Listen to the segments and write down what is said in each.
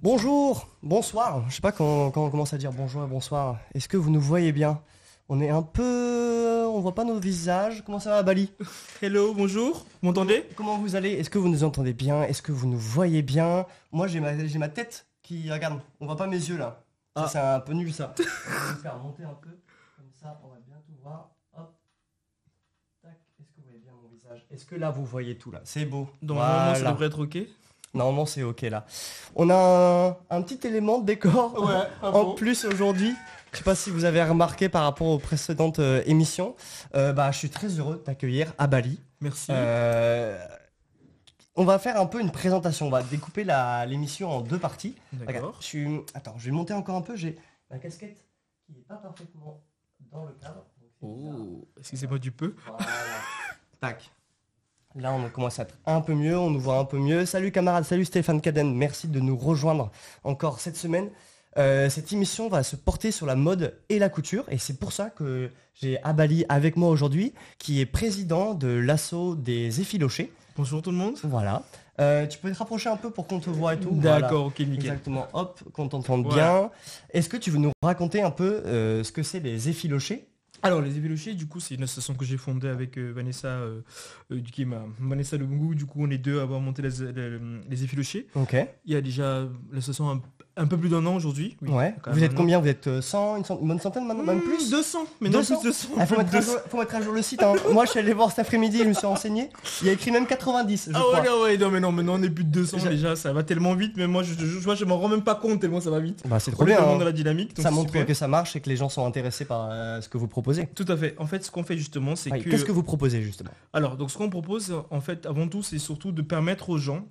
Bonjour, bonsoir. Je sais pas quand on commence à dire bonjour et bonsoir. Est-ce que vous nous voyez bien? On est un peu... On voit pas nos visages. Comment ça va, Bali? Hello, bonjour, vous m'entendez? Comment vous allez? Est-ce que vous nous entendez bien? Est-ce que vous nous voyez bien? Moi, j'ai ma tête qui... Regarde, on voit pas mes yeux, là. Ça, Ah. c'est un peu nul, ça. On va me faire monter un peu. Comme ça, on va bien tout voir. Hop. Tac. Est-ce que vous voyez bien mon visage? Est-ce que là, vous voyez tout, là? C'est beau. Donc normalement ça Voilà. devrait être ok. Normalement, c'est ok, là. On a un petit élément de décor. Ouais, En plus aujourd'hui, je sais pas si vous avez remarqué par rapport aux précédentes émissions, je suis très heureux d'accueillir à Bali. Merci. On va faire un peu une présentation, on va découper l'émission en deux parties. D'accord. Regarde, Attends, je vais monter encore un peu, j'ai ma casquette qui n'est pas parfaitement dans le cadre. Donc c'est bizarre. Oh, excusez-moi du peu. Voilà. Tac. Là, on commence à être un peu mieux, on nous voit un peu mieux. Salut camarades, salut Stéphane Caden, merci de nous rejoindre encore cette semaine. Cette émission va se porter sur la mode et la couture et c'est pour ça que j'ai Abali avec moi aujourd'hui qui est président de l'asso des effilochés. Bonjour tout le monde. Voilà. Tu peux te rapprocher un peu pour qu'on te voit et tout. D'accord, ok, Voilà. nickel. Exactement, hop, qu'on t'entende Voilà. bien. Est-ce que tu veux nous raconter un peu ce que c'est les effilochés? Alors les effilochés, du coup c'est une association que j'ai fondée avec Vanessa, qui est Vanessa Lebungou. Du coup on est deux à avoir monté les effilochés. Ok. Il y a déjà l'association un peu plus d'un an aujourd'hui. Oui, Ouais. quand même Vous êtes un an. combien? Vous êtes 100, une bonne centaine maintenant, même plus? 200, mais non 200. plus 200. Ah, faut mettre à jour le site. Hein. Moi, je suis allé voir cet après-midi, je me suis renseigné. Il y a écrit même 90, je Ah crois. ouais, non, ouais, non, mais non, maintenant on est plus de 200 J'ai- déjà, ça va tellement vite, mais moi je m'en rends même pas compte tellement ça va vite. Bah, c'est On trop est bien. vraiment Hein. dans la dynamique, donc Ça c'est montre super. que ça marche et que les gens sont intéressés par ce que vous proposez. Tout à fait. En fait, ce qu'on fait justement, c'est Ouais, que... Qu'est-ce que vous proposez justement? Alors, donc ce qu'on propose, en fait, avant tout, c'est surtout de permettre aux gens,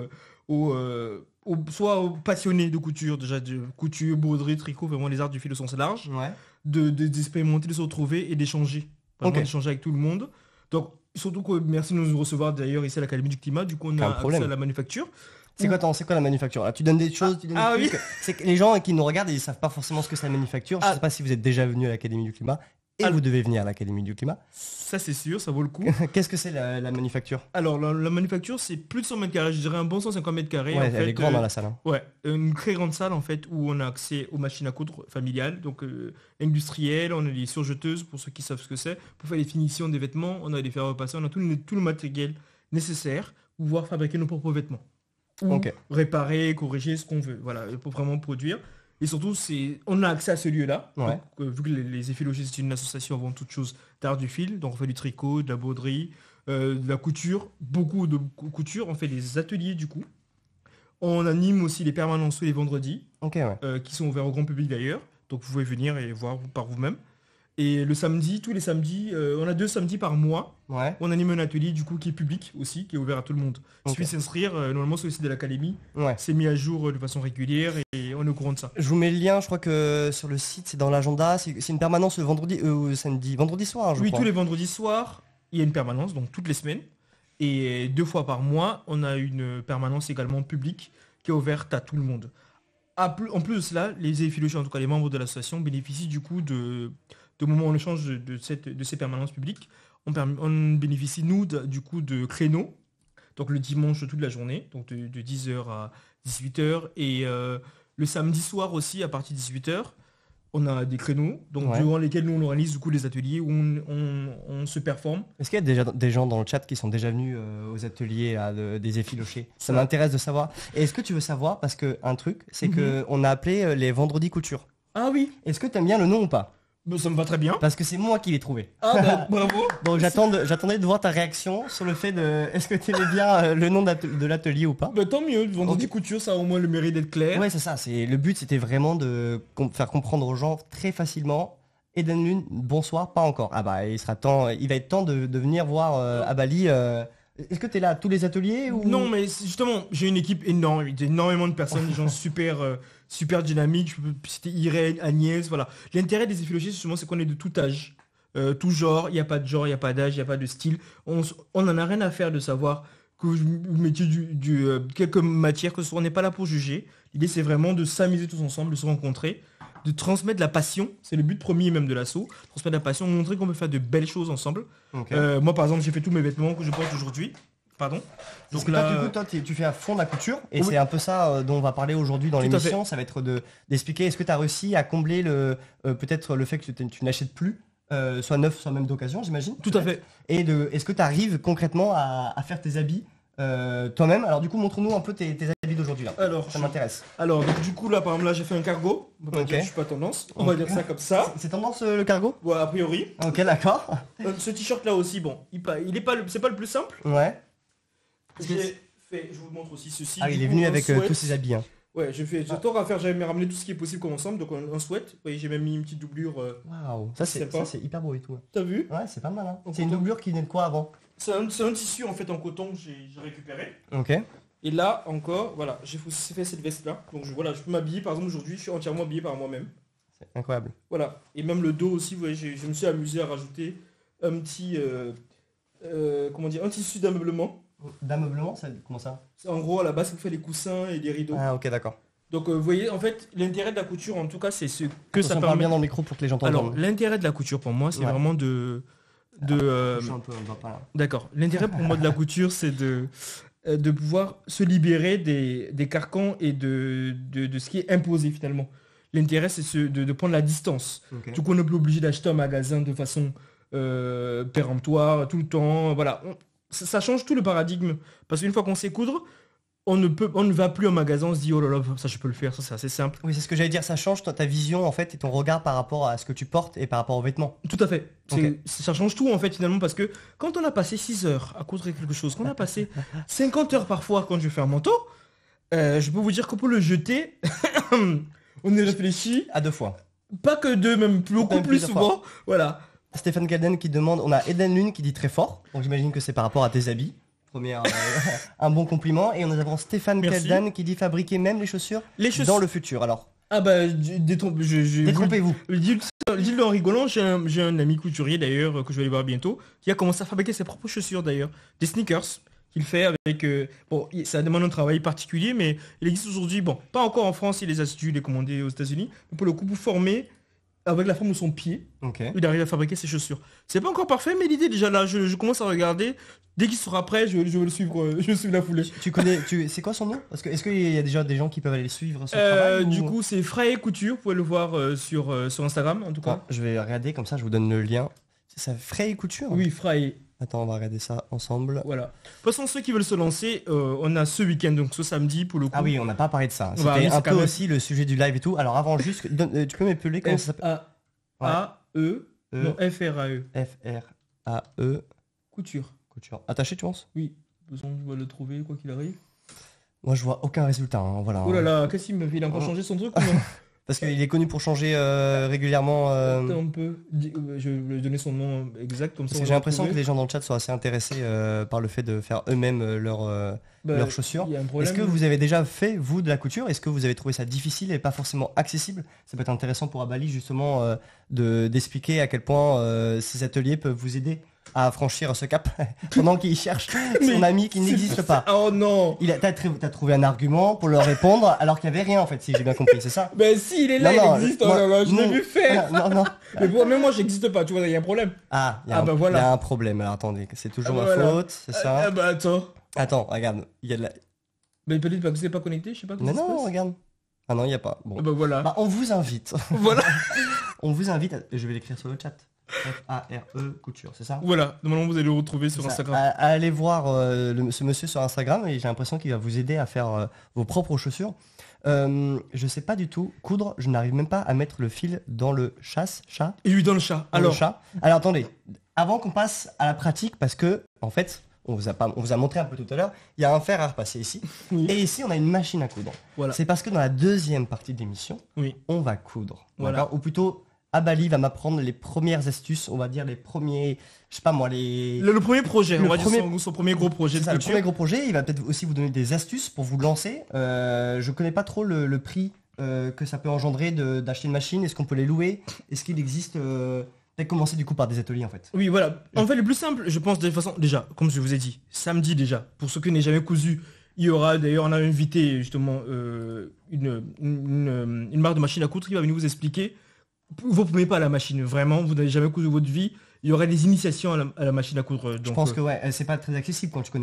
soit aux passionnés de couture, déjà de couture, broderie, tricot, vraiment les arts du fil au sens large, Ouais. d'expérimenter, de se retrouver et d'échanger. Vraiment Ok. d'échanger avec tout le monde. Donc, surtout que merci de nous recevoir d'ailleurs ici à l'Académie du Climat. Du coup, on Aucun a accès problème. à la manufacture. C'est quoi la manufacture? Là, tu donnes des choses, tu donnes Ah des oui. trucs. C'est que les gens qui nous regardent, ils savent pas forcément ce que c'est la manufacture. Je Ah. sais pas si vous êtes déjà venu à l'Académie du Climat et Ah. vous devez venir à l'Académie du Climat. Ça, c'est sûr, ça vaut le coup. Qu'est-ce que c'est la manufacture? Alors, la manufacture, c'est plus de 100 mètres carrés, je dirais un bon 150 mètres carrés. Ouais, en elle fait, est grande dans la salle. Hein. Ouais, une très grande salle en fait où on a accès aux machines à coudre familiales, donc industrielles, on a des surjeteuses pour ceux qui savent ce que c'est, pour faire les finitions des vêtements, on a des fers à repasser, on a tout le matériel nécessaire pour pouvoir fabriquer nos propres vêtements. Ou Ok. réparer, corriger ce qu'on veut, voilà, pour vraiment produire. Et surtout, on a accès à ce lieu-là, Ouais. donc, vu que les effilochés, c'est une association avant toute chose d'art du fil, donc on fait du tricot, de la broderie, de la couture, beaucoup de couture, on fait des ateliers du coup. On anime aussi les permanences tous les vendredis, Ok, ouais. qui sont ouverts au grand public d'ailleurs. Donc vous pouvez venir et voir par vous-même. Et le samedi, tous les samedis, on a 2 samedis par mois. Ouais. On anime un atelier du coup qui est public aussi, qui est ouvert à tout le monde. Il Ok. suffit de s'inscrire, normalement sur le site de l'académie. Ouais. C'est mis à jour de façon régulière et on est au courant de ça. Je vous mets le lien, je crois que sur le site, c'est dans l'agenda. C'est une permanence le vendredi, samedi, vendredi soir, hein, je Oui, crois. tous les vendredis soirs, il y a une permanence, donc toutes les semaines. Et 2 fois par mois, on a une permanence également publique qui est ouverte à tout le monde. En plus de cela, les effilochés, en tout cas les membres de l'association, bénéficient du coup de moments en échange de ces permanences publiques. On bénéficie, nous, du coup, de créneaux, donc le dimanche toute la journée, donc de 10h à 18h, et le samedi soir aussi, à partir de 18h, on a des créneaux, donc Ouais. durant lesquels nous on organise du coup des ateliers où on se performe. Est-ce qu'il y a déjà des gens dans le chat qui sont déjà venus aux ateliers là, des effilochés? Ça m'intéresse de savoir. Et est-ce que tu veux savoir, parce que un truc, c'est que on a appelé les vendredis couture. Ah oui, Est-ce que t'aimes bien le nom ou pas? ça me va très bien. Parce que c'est moi qui l'ai trouvé. Ah bah, bravo. Donc j'attendais de voir ta réaction sur le fait de est-ce que t'aimais bien le nom de l'atelier ou pas? Bah, tant mieux, vendredi Ok. couture, ça a au moins le mérite d'être clair. Ouais, c'est ça. Le but, c'était vraiment de faire comprendre aux gens très facilement. Eden Lune, bonsoir, pas encore. Ah bah, il va être temps de venir voir à Bali. Est-ce que t'es là à tous les ateliers ou... Non, mais justement, j'ai une équipe énorme, il y a énormément de personnes, des gens super dynamiques. Je peux citer Irène, Agnès, voilà. L'intérêt des effilochés, justement, c'est qu'on est de tout âge, tout genre. Il n'y a pas de genre, il n'y a pas d'âge, il n'y a pas de style. On n'en a rien à faire de savoir que vous mettiez quelques matières, que ce soit, on n'est pas là pour juger. L'idée, c'est vraiment de s'amuser tous ensemble, de se rencontrer, de transmettre la passion. C'est le but premier même de l'assaut. Transmettre la passion, montrer qu'on peut faire de belles choses ensemble. Ok. Moi, par exemple, j'ai fait tous mes vêtements que je porte aujourd'hui. Pardon. Donc Donc là, là, du coup, toi, tu fais à fond de la couture et Oui. c'est un peu ça dont on va parler aujourd'hui dans Tout à l'émission. Ça va être d'expliquer est-ce que tu as réussi à combler peut-être le fait que tu n'achètes plus, soit neuf, soit même d'occasion, j'imagine. tout à fait. Et est-ce que tu arrives concrètement à faire tes habits toi-même? Alors du coup, montre-nous un peu tes habits d'aujourd'hui là. Alors, Ça m'intéresse. donc du coup là, par exemple, là, j'ai fait un cargo. On va pas Ok. dire que je suis pas tendance. On va dire ça comme ça. C'est tendance le cargo? Ouais, a priori. Ok, d'accord. Ce t-shirt là aussi, bon, il est pas, c'est pas le plus simple. Ouais. J'ai fait, je vous montre aussi ceci. Ah, Du il est coup, venu un avec sweat. tous ses habits. Hein. Ouais, j'ai tort à faire, j'avais ramené tout ce qui est possible comme ensemble, donc un sweat. Vous voyez, j'ai même mis une petite doublure. Waouh, ça Sympa. c'est hyper beau et tout. T'as vu? Ouais, c'est pas mal. Hein. En C'est une coton. doublure qui venait de quoi avant? C'est un tissu en fait en coton que j'ai récupéré. Ok. Et là encore, voilà, j'ai fait cette veste là. Donc voilà, je peux m'habiller, par exemple aujourd'hui, je suis entièrement habillé par moi-même. C'est incroyable. Voilà. Et même le dos aussi, vous voyez, je me suis amusé à rajouter un petit, comment dire, un tissu d'ameublement. D'ameublement, comment ça? C'est en gros à la base, ça fait les coussins et les rideaux. Ah ok, d'accord. Donc vous voyez, en fait, l'intérêt de la couture, en tout cas, c'est ce que ça On parle permet. bien dans le micro pour que les gens Alors, t'entendent. l'intérêt de la couture pour moi, c'est Ouais. vraiment Je suis un peu, on va pas là. D'accord. L'intérêt pour moi de la couture, c'est de pouvoir se libérer des carcans et de ce qui est imposé finalement. L'intérêt, c'est de prendre la distance. Ok. Du coup, on n'est plus obligé d'acheter un magasin de façon péremptoire, tout le temps. Voilà. Ça change tout le paradigme. Parce qu'une fois qu'on sait coudre, on ne va plus au magasin, on se dit, oh là là, ça je peux le faire, ça c'est assez simple. Oui, c'est ce que j'allais dire, ça change ta vision en fait et ton regard par rapport à ce que tu portes et par rapport aux vêtements. Tout à fait. Ok. Ça change tout en fait finalement parce que quand on a passé 6 heures à coudre quelque chose, qu'on a passé 50 heures parfois quand je fais un manteau, je peux vous dire que pour le jeter, on y réfléchit, À deux fois. pas que deux, même beaucoup Même plus plusieurs souvent. Voilà. Stéphane Calden qui demande, on a Eden Lune qui dit très fort, donc j'imagine que c'est par rapport à tes habits. Première, un bon compliment. Et nous avons Stéphane Merci. Calden qui dit fabriquer même les chaussures Les chaussures. dans le futur. Alors, Ah bah, détrompez-vous. Dis-le en rigolant, j'ai un ami couturier d'ailleurs que je vais aller voir bientôt, qui a commencé à fabriquer ses propres chaussures d'ailleurs, des sneakers qu'il fait avec... bon, ça demande un travail particulier, mais il existe aujourd'hui, bon, pas encore en France, il les a dû les commander aux États-Unis, mais pour le coup, pour former avec la forme de son pied, Ok. il arrive à fabriquer ses chaussures. C'est pas encore parfait, mais l'idée déjà là, je commence à regarder. Dès qu'il sera prêt, je vais le suivre, je vais suivre la foulée. C'est quoi son nom? Parce que est-ce qu'il y a déjà des gens qui peuvent aller le suivre sur le travail Du ou- coup, c'est Frey Couture, vous pouvez le voir sur Instagram en tout cas. Ah, je vais regarder comme ça, je vous donne le lien. C'est ça, Frey Couture? Oui, Frey. Attends, on va regarder ça ensemble. Voilà. De toute façon, ceux qui veulent se lancer, on a ce week-end, donc ce samedi pour le coup. Ah oui, on n'a pas parlé de ça. On va C'était arriver, un c'est peu quand même- aussi le sujet du live et tout. Alors avant juste, tu peux m'épeler comment ça s'appelle? F-A-A-E. E. Non, F-R-A-E. F-R-A-E. Couture. Couture. Attaché, tu penses? Oui. De toute façon, je vais le trouver, quoi qu'il arrive. Moi, je vois aucun résultat. Hein, voilà. Oh là là, qu'est-ce qu'il me fait? Il a encore changé son truc ou non? Parce qu'il est connu pour changer régulièrement. Attends un peu. Je vais lui donner son nom exact comme ça. Parce on que j'ai va l'impression que retrouver. les gens dans le chat sont assez intéressés par le fait de faire eux-mêmes Bah, leurs chaussures. il y a un problème. Est-ce que vous avez déjà fait, vous, de la couture? Est-ce que vous avez trouvé ça difficile et pas forcément accessible? Ça peut être intéressant pour Abali, justement, d'expliquer à quel point ces ateliers peuvent vous aider à franchir ce cap pendant qu'il cherche son Mais ami qui n'existe pas. Oh non! T'as trouvé un argument pour leur répondre alors qu'il n'y avait rien, en fait, si j'ai bien compris, c'est ça? Ben si, il est là, Non, il existe, moi- oh là là, je l'ai non. vu faire! Non, non. Mais bon, même moi, j'existe pas, tu vois, il y a un problème. Ah, il y, a Ah, un- bah voilà. il y a un problème. Alors attendez, c'est toujours Ah, ma bah voilà. faute, c'est ça? Ah bah attends. Attends, regarde, il y a de la... Ben peut-être parce que c'est pas connecté, je sais pas comment Mais ça se non, passe. regarde. Ah non, il n'y a pas. Bon. Ah bah voilà. Bah, on vous invite. Voilà. On vous invite, je vais l'écrire sur le chat. F-A-R-E couture, c'est ça? Voilà, normalement vous allez le retrouver sur C'est ça. Instagram. À aller voir ce monsieur sur Instagram et j'ai l'impression qu'il va vous aider à faire vos propres chaussures. Je sais pas du tout coudre, je n'arrive même pas à mettre le fil dans le chat. Et lui dans le chat. Dans le Alors, chat. Alors attendez, avant qu'on passe à la pratique, parce que en fait, on vous a montré un peu tout à l'heure, il y a un fer à repasser ici. oui. Et ici, on a une machine à coudre. Voilà. C'est parce que dans la deuxième partie de l'émission, Oui. on va coudre. Voilà. D'accord. Ou plutôt, Abali va m'apprendre les premières astuces, on va dire les premiers, je sais pas moi, les... Le premier projet, Le on va premier- dire son premier gros projet C'est de ça, le couture. premier gros projet, il va peut-être aussi vous donner des astuces pour vous lancer. Je connais pas trop le prix que ça peut engendrer d'acheter une machine. Est-ce qu'on peut les louer? Est-ce qu'il existe... peut-être commencer du coup par des ateliers en fait. Oui, voilà. En fait, le plus simple, je pense de toute façon, déjà, comme je vous ai dit, samedi déjà, pour ceux qui n'aient jamais cousu, il y aura, d'ailleurs, on a invité justement une marque de machine à coudre qui va venir vous expliquer vos premiers pas à la machine. Vraiment, vous n'avez jamais cousu de votre vie. Il y aura des initiations à la machine à coudre. Je Donc, pense que ouais, c'est pas très accessible quand tu connais pas.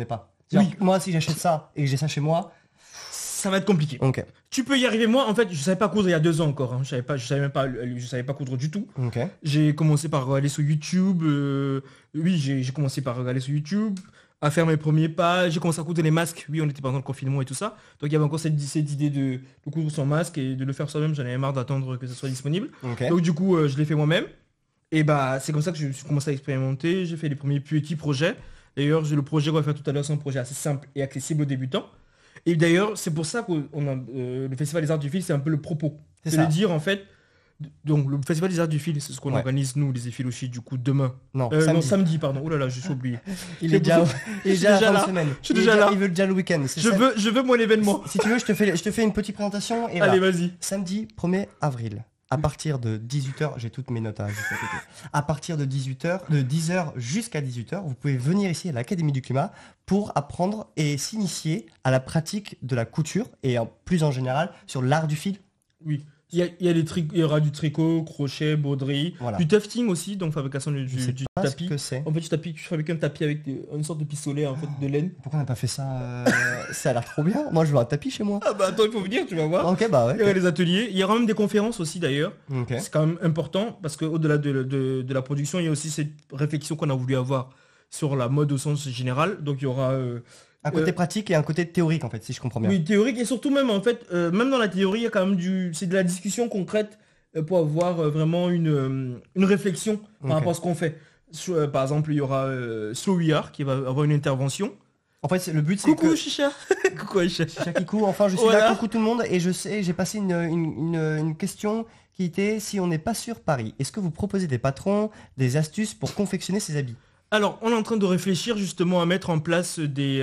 C'est-à-dire que moi, si j'achète ça et que j'ai ça chez moi, ça va être compliqué. ok. Tu peux y arriver. Moi, en fait, je savais pas coudre il y a 2 ans encore. Hein. Je savais pas coudre du tout. Ok. J'ai commencé par aller sur YouTube. Oui, j'ai commencé par regarder sur YouTube, à faire mes premiers pas. J'ai commencé à coudre les masques. Oui, on était pendant le confinement et tout ça. Donc il y avait encore cette idée de coudre son masque et de le faire soi-même. J'en avais marre d'attendre que ça soit disponible. Ok. Donc du coup, je l'ai fait moi-même. Et bah, c'est comme ça que je suis commencé à expérimenter. J'ai fait les premiers petits projets. D'ailleurs, le projet qu'on va faire tout à l'heure, c'est un projet assez simple et accessible aux débutants. Et d'ailleurs, c'est pour ça que le Festival des Arts du Fil, c'est un peu le propos. C'est C'est ça. de dire, en fait, donc le Festival des Arts du Fil, c'est ce qu'on Ouais. organise, nous, les Éphilochis, du coup, demain. Non, Non, samedi. samedi, pardon. Oh là là, je suis oublié. Il est déjà, il est déjà à la déjà fin là. de semaine. Je suis Il est déjà là. Il veut déjà le week-end. C'est Je ça. veux mon événement. Si tu veux, je te fais une petite présentation. Et Allez, voilà. vas-y. Samedi 1er avril, à partir de 18h, j'ai toutes mes notes juste à côté. À partir de 18h, de 10h jusqu'à 18h, vous pouvez venir ici à l'Académie du Climat pour apprendre et s'initier à la pratique de la couture et plus en général sur l'art du fil. Oui. Il y aura du tricot, crochet, broderie, Voilà. du tufting aussi, donc fabrication Je sais du pas ce tapis. que c'est. En fait, tu fabriques un tapis avec une sorte de pistolet en fait, de laine. Pourquoi on n'a pas fait ça Ça a l'air trop bien. Moi, je veux un tapis chez moi. Ah bah attends, il faut venir, tu vas voir. Ok, bah Il y aura ouais. des ateliers. Il y aura même des conférences aussi d'ailleurs. Ok. C'est quand même important parce qu'au-delà de la production, il y a aussi cette réflexion qu'on a voulu avoir sur la mode au sens général. Donc il y aura Un côté pratique et un côté théorique, en fait, si je comprends bien. oui, théorique et surtout même en fait, même dans la théorie, il y a quand même c'est de la discussion concrète pour avoir vraiment une réflexion par Ok. rapport à ce qu'on fait. Par exemple, il y aura Slow We Are qui va avoir une intervention. En fait, le but, c'est Coucou que... Chicha. Coucou Aïcha. Chakikou, enfin, je suis Voilà. là, coucou tout le monde, et je sais, j'ai passé une question qui était, si on n'est pas sur Paris, est-ce que vous proposez des patrons, des astuces pour confectionner ces habits? Alors, on est en train de réfléchir justement à mettre en place des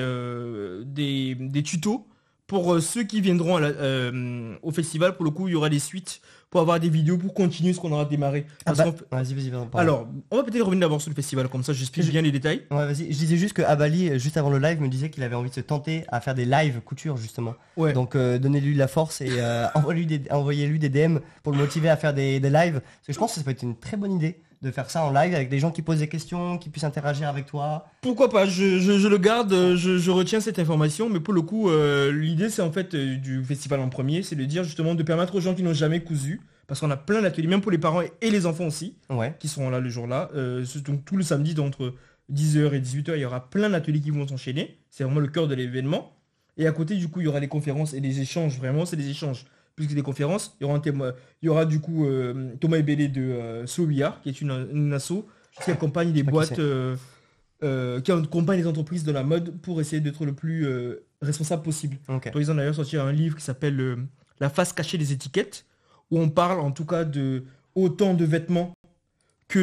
tutos pour ceux qui viendront au festival. Pour le coup, il y aura des suites pour avoir des vidéos pour continuer ce qu'on aura démarré. Ah Parce bah, qu'en fait- vas-y, pardon. Alors, on va peut-être revenir d'abord sur le festival, comme ça j'explique Je- bien les détails. Ouais, vas-y. Je disais juste que Abali, juste avant le live, me disait qu'il avait envie de se tenter à faire des lives couture, justement. Ouais. Donc, donnez-lui de la force et envoyez-lui des DM pour le motiver à faire des lives. Parce que je pense que ça peut être une très bonne idée de faire ça en live avec des gens qui posent des questions, qui puissent interagir avec toi. Pourquoi pas, je le garde, je retiens cette information, mais pour le coup, l'idée c'est en fait du festival en premier, c'est de dire justement de permettre aux gens qui n'ont jamais cousu, parce qu'on a plein d'ateliers, même pour les parents et les enfants aussi, Ouais. qui seront là le jour-là. Donc tout le samedi, d'entre 10h et 18h, il y aura plein d'ateliers qui vont s'enchaîner. C'est vraiment le cœur de l'événement. Et à côté, du coup, il y aura les conférences et les échanges. Vraiment, c'est des échanges. Plus que des conférences, il y aura du coup Thomas Ebélé de Sowia, qui est une asso qui accompagne les pas qui boîtes, qui accompagne les entreprises de la mode pour essayer d'être le plus responsable possible. Ok. Donc, ils ont d'ailleurs sorti un livre qui s'appelle La face cachée des étiquettes, où on parle en tout cas de autant de vêtements que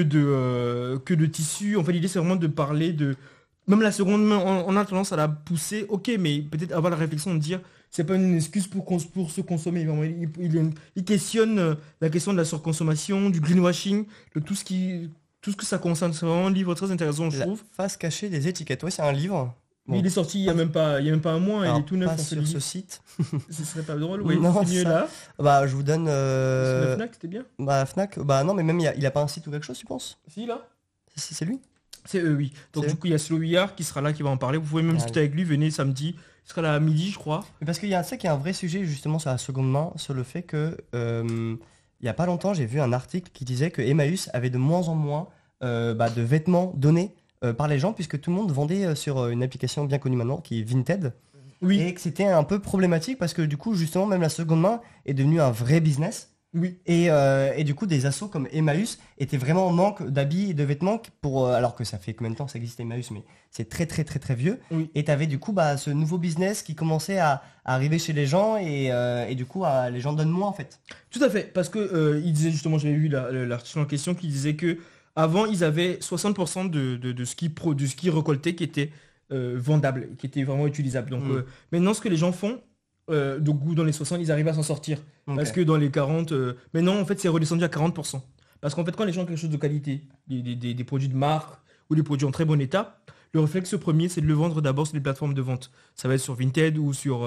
de tissus. En fait, l'idée, c'est vraiment de parler de... Même la seconde main, on a tendance à la pousser, ok, mais peut-être avoir la réflexion de dire, c'est pas une excuse pour se consommer. Vraiment, il questionne la question de la surconsommation, du greenwashing, de tout ce que ça concerne. C'est vraiment un livre très intéressant, je La trouve. face cachée des étiquettes. Ouais, c'est un livre. Mais il est sorti il y a même pas un mois, Alors, il est tout neuf. pas on se sur dit. ce site. Ce serait pas drôle, oui, Non, c'est mieux ça- là. Bah, je vous donne. Sur la Fnac, c'était bien. Bah, Fnac. Bah, non, mais même il a pas un site ou quelque chose, tu penses? Si, là. C'est lui? C'est eux, oui. Donc C'est du coup, il y a Slow We Are qui sera là, qui va en parler. Vous pouvez même Ah, discuter avec lui, venez samedi. Il sera là à midi, je crois. Mais parce qu'il y a ça qui est un vrai sujet justement sur la seconde main, sur le fait que il y a pas longtemps j'ai vu un article qui disait que Emmaüs avait de moins en moins de vêtements donnés par les gens puisque tout le monde vendait sur une application bien connue maintenant qui est Vinted Oui, et que c'était un peu problématique parce que du coup justement même la seconde main est devenue un vrai business oui. et du coup des assos comme Emmaüs étaient vraiment en manque d'habits et de vêtements pour alors que ça fait combien de temps que ça existe Emmaüs mais c'est très très très très vieux. Oui. Et tu avais du coup ce nouveau business qui commençait à arriver chez les gens et du coup les gens donnent moins en fait. Tout à fait. Parce que il disait justement, j'avais vu l'article en question qui disait que avant ils avaient 60% de ce qu'ils récoltaient qui était vendable, qui était vraiment utilisable. Donc maintenant, ce que les gens font, donc dans les 60, ils arrivent à s'en sortir. Ok. Parce que dans les 40, maintenant en fait c'est redescendu à 40%. Parce qu'en fait quand les gens ont quelque chose de qualité, des produits de marque ou des produits en très bon état, le réflexe premier c'est de le vendre d'abord sur les plateformes de vente. Ça va être sur Vinted ou sur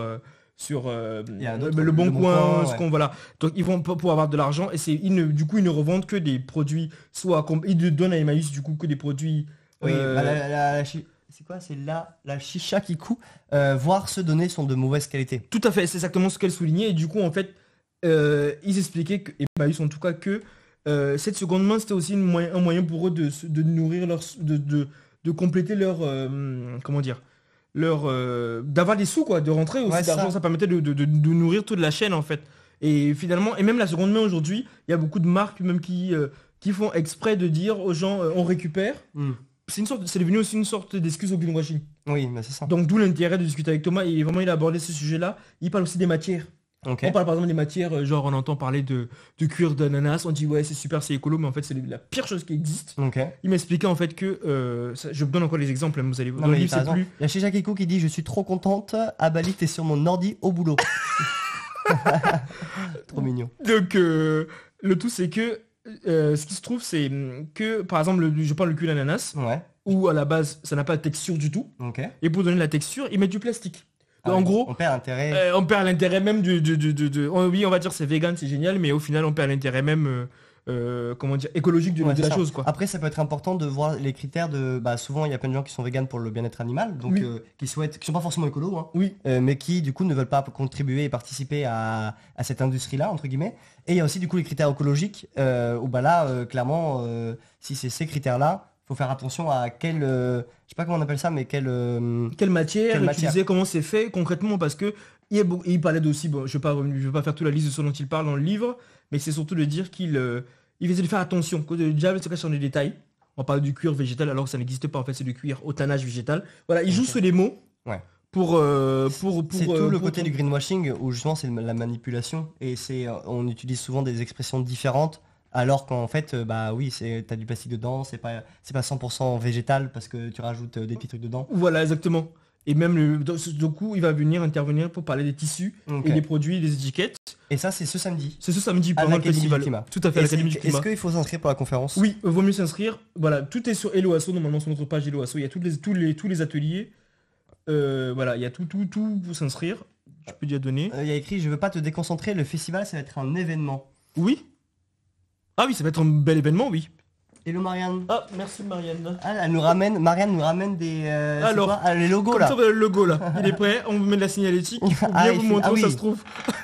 Il y a un autre, le Bon Coin, ouais. voilà. Donc ils vont pour avoir de l'argent et du coup ils ne revendent que des produits, ils ne donnent à Emmaüs du coup que des produits Oui, euh, bah, c'est quoi? C'est la chicha qui coûte, voire se donner sont de mauvaise qualité. Tout à fait, c'est exactement ce qu'elle soulignait. Et du coup, en fait, ils expliquaient, et Emmaüs en tout cas, que cette seconde main, c'était aussi un moyen pour eux de nourrir de compléter leur, comment dire, d'avoir des sous, quoi, de rentrer aussi Ouais, d'argent. Ça permettait de nourrir toute la chaîne, en fait. Et finalement, et même la seconde main aujourd'hui, il y a beaucoup de marques même qui font exprès de dire aux gens, on récupère. Hmm. C'est devenu aussi une sorte d'excuse au greenwashing. Oui, mais c'est ça. Donc d'où l'intérêt de discuter avec Thomas. Et vraiment, il a abordé ce sujet-là. Il parle aussi des matières. Ok. On parle par exemple des matières, genre on entend parler de cuir d'ananas, on dit ouais c'est super, c'est écolo, mais en fait c'est la pire chose qui existe. Ok. Il m'expliquait en fait que, je vous donne encore les exemples, hein, vous allez Non, dans le mais livre, t'as c'est raison. plus. Il y a Chicha Kiko qui dit je suis trop contente, à Bali t'es sur mon ordi au boulot. Trop mignon. Donc le tout c'est que ce qui se trouve c'est que par exemple je parle le cuir d'ananas, Ouais. où à la base ça n'a pas de texture du tout, Ok. et pour donner la texture ils mettent du plastique. Ah En oui, gros, on perd intérêt. on perd l'intérêt même oui, on va dire c'est vegan, c'est génial, mais au final on perd l'intérêt même, comment dire, écologique Ouais, de c'est la ça. chose, quoi. Après, ça peut être important de voir les critères de. Bah, souvent, il y a plein de gens qui sont véganes pour le bien-être animal, donc Oui. qui souhaitent, qui sont pas forcément écolos, hein, Oui, mais qui du coup ne veulent pas contribuer et participer à cette industrie-là entre guillemets. Et il y a aussi du coup les critères écologiques où bah là, clairement, si c'est ces critères-là, faut faire attention à quel, je sais pas comment on appelle ça, mais quelle matière Quelle matière. utiliser, comment c'est fait concrètement, parce que il parlait aussi, bon, je vais pas faire toute la liste de ce dont il parle dans le livre, mais c'est surtout de dire il faisait de faire attention, que déjà se cache dans les détails. On parle du cuir végétal alors que ça n'existe pas, en fait c'est du cuir au tannage végétal. Voilà, il joue Ok. sur les mots Ouais. pour c'est tout le côté pour- du greenwashing où justement c'est la manipulation et on utilise souvent des expressions différentes alors qu'en fait bah oui t'as du plastique dedans, c'est pas 100% végétal parce que tu rajoutes des petits trucs dedans. Voilà, exactement. Et même du coup, il va intervenir pour parler des tissus Ok. et des produits, des étiquettes. Et ça c'est ce samedi C'est ce samedi à pendant le l'Académie du festival. Climat. Tout à fait, à l'Académie du Est-ce Climat. qu'il faut s'inscrire pour la conférence? Oui, vaut mieux s'inscrire. Voilà, tout est sur Hello Asso, normalement sur notre page Hello Asso. Il y a tous les ateliers. Voilà, il y a tout pour s'inscrire. Je peux déjà donner. Il y a écrit je veux pas te déconcentrer, le festival ça va être un événement. Oui. Ah oui, ça va être un bel événement, oui. Hello Marianne. Ah, merci Marianne. Ah, Marianne nous ramène des c'est Alors, quoi les logos Comme là. ça, voilà le logo là. Il est prêt, on vous met de la signalétique. Il faut bien Ah, vous montrer où oui. ça se trouve.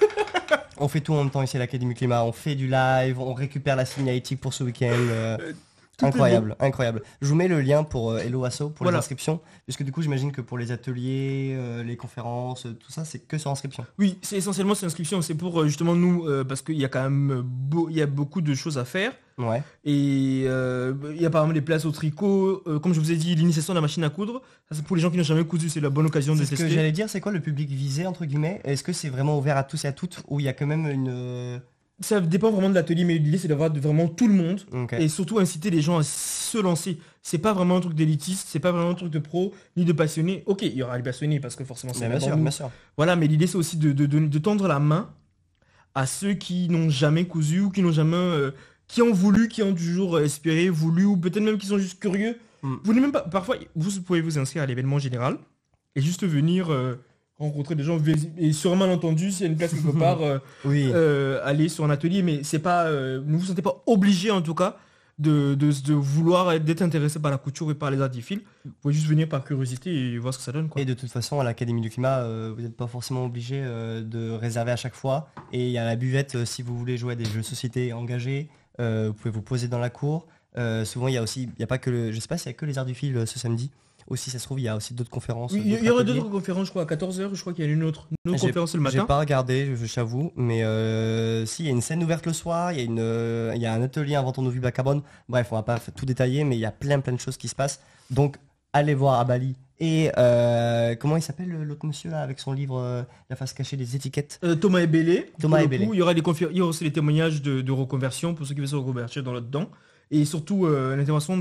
On fait tout en même temps ici à l'Académie Climat, on fait du live, on récupère la signalétique pour ce week-end. Tout est Incroyable, incroyable. Je vous mets le lien pour Hello Asso pour Voilà. les inscriptions, puisque du coup j'imagine que pour les ateliers, les conférences, tout ça c'est que sur inscription. Oui, c'est essentiellement cette inscription, c'est pour justement nous, parce qu'il y a quand même il y a beaucoup de choses à faire. Ouais. Et il y a par exemple les places au tricot, comme je vous ai dit, l'initiation de la machine à coudre. Ça, c'est pour les gens qui n'ont jamais cousu, c'est la bonne occasion de C'est ce que tester. j'allais dire, c'est quoi le public visé entre guillemets? Est-ce que c'est vraiment ouvert à tous et à toutes ou il y a quand même une... Ça dépend vraiment de l'atelier, mais l'idée c'est d'avoir vraiment tout le monde Ok. et surtout inciter les gens à se lancer. C'est pas vraiment un truc d'élitiste, c'est pas vraiment un truc de pro ni de passionné. Ok, il y aura les passionnés parce que forcément c'est Mais bien d'abord sûr, nous. bien sûr. Voilà, mais l'idée c'est aussi de tendre la main à ceux qui n'ont jamais cousu ou qui n'ont jamais, qui ont voulu, qui ont toujours espéré, voulu, ou peut-être même qui sont juste curieux. Mm. Vous n'avez même pas, parfois, vous pouvez vous inscrire à l'événement général et juste venir rencontrer des gens et sur un malentendu, s'il y a une place quelque part, Oui. aller sur un atelier, mais c'est pas, ne vous sentez pas obligé en tout cas de vouloir d'être intéressé par la couture et par les arts du fil. Vous pouvez juste venir par curiosité et voir ce que ça donne, quoi. Et de toute façon, à l'Académie du Climat, vous n'êtes pas forcément obligé de réserver à chaque fois. Et il y a la buvette si vous voulez jouer à des jeux de société engagés. Vous pouvez vous poser dans la cour. Souvent, il y a aussi, il y a pas que je sais pas s'il y a que les arts du fil ce samedi. Aussi, ça se trouve, il y a aussi d'autres conférences. Oui, il d'autres y aura ateliers. d'autres conférences, je crois, à 14h, je crois qu'il y a une autre J'ai- conférence le J'ai matin. pas regardé, j'avoue, mais si, il y a une scène ouverte le soir, il y a un atelier Inventons nos vies bas carbone. Bref, on va pas tout détailler, mais il y a plein de choses qui se passent. Donc, allez voir à Bali. Et comment il s'appelle l'autre monsieur là avec son livre La face cachée des étiquettes? Thomas Ebélé. Thomas Pour le Ebélé. coup, il y aura il y aura aussi des témoignages de reconversion pour ceux qui veulent se reconvertir dans là-dedans. Et surtout l'intervention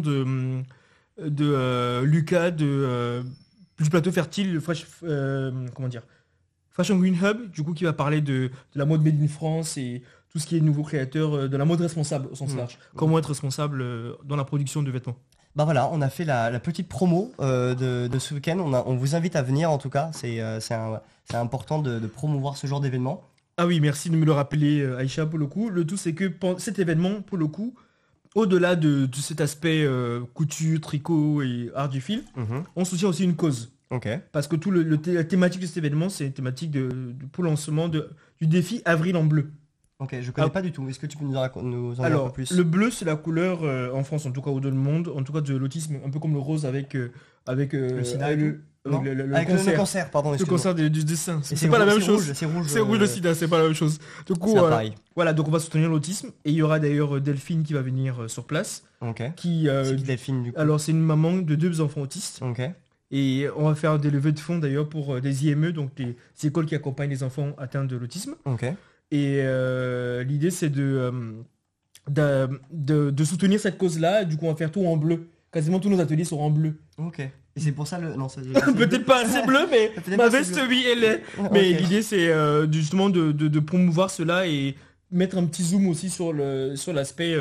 de Lucas du plateau fertile, comment dire, Fashion Green Hub, du coup qui va parler de la mode made in France et tout ce qui est nouveau créateur de la mode responsable au sens Mmh. large. Comment être responsable dans la production de vêtements. Bah voilà, on a fait la petite promo de ce week-end. On vous invite à venir en tout cas. C'est important de promouvoir ce genre d'événement. Ah oui, merci de me le rappeler, Aïcha, pour le coup. Le tout, c'est que cet événement, pour le coup, au-delà de cet aspect couture, tricot et art du fil, on soutient aussi une cause. Ok. Parce que la thématique de cet événement, c'est une thématique pour le lancement du défi Avril en bleu. Ok, je connais pas du tout. Est-ce que tu peux nous en dire un peu Alors, plus? le bleu, c'est la couleur, en France, en tout cas, ou dans le monde, en tout cas de l'autisme, un peu comme le rose avec Le sida et tout Non le Avec cancer. le cancer, pardon, Le excuse-moi. cancer du dessin. Et C'est pas la même chose. C'est rouge. C'est rouge le sida, c'est pas la même chose. Du coup, C'est pas pareil. voilà, donc on va soutenir l'autisme. Et il y aura d'ailleurs Delphine qui va venir sur place. Ok. Qui, C'est qui Delphine du coup? alors, c'est une maman de 2 enfants autistes. Ok. Et on va faire des levées de fonds d'ailleurs pour des IME, donc des écoles qui accompagnent les enfants atteints de l'autisme. Ok. Et l'idée, c'est de soutenir cette cause-là. Du coup, on va faire tout en bleu. Quasiment tous nos ateliers seront en bleu. Ok. Et c'est pour ça le. Non, Peut-être pas assez bleu, mais Peut-être ma pas assez veste, bleu. oui, elle est. Mais Ok. l'idée, c'est justement de promouvoir cela et mettre un petit zoom aussi sur l'aspect.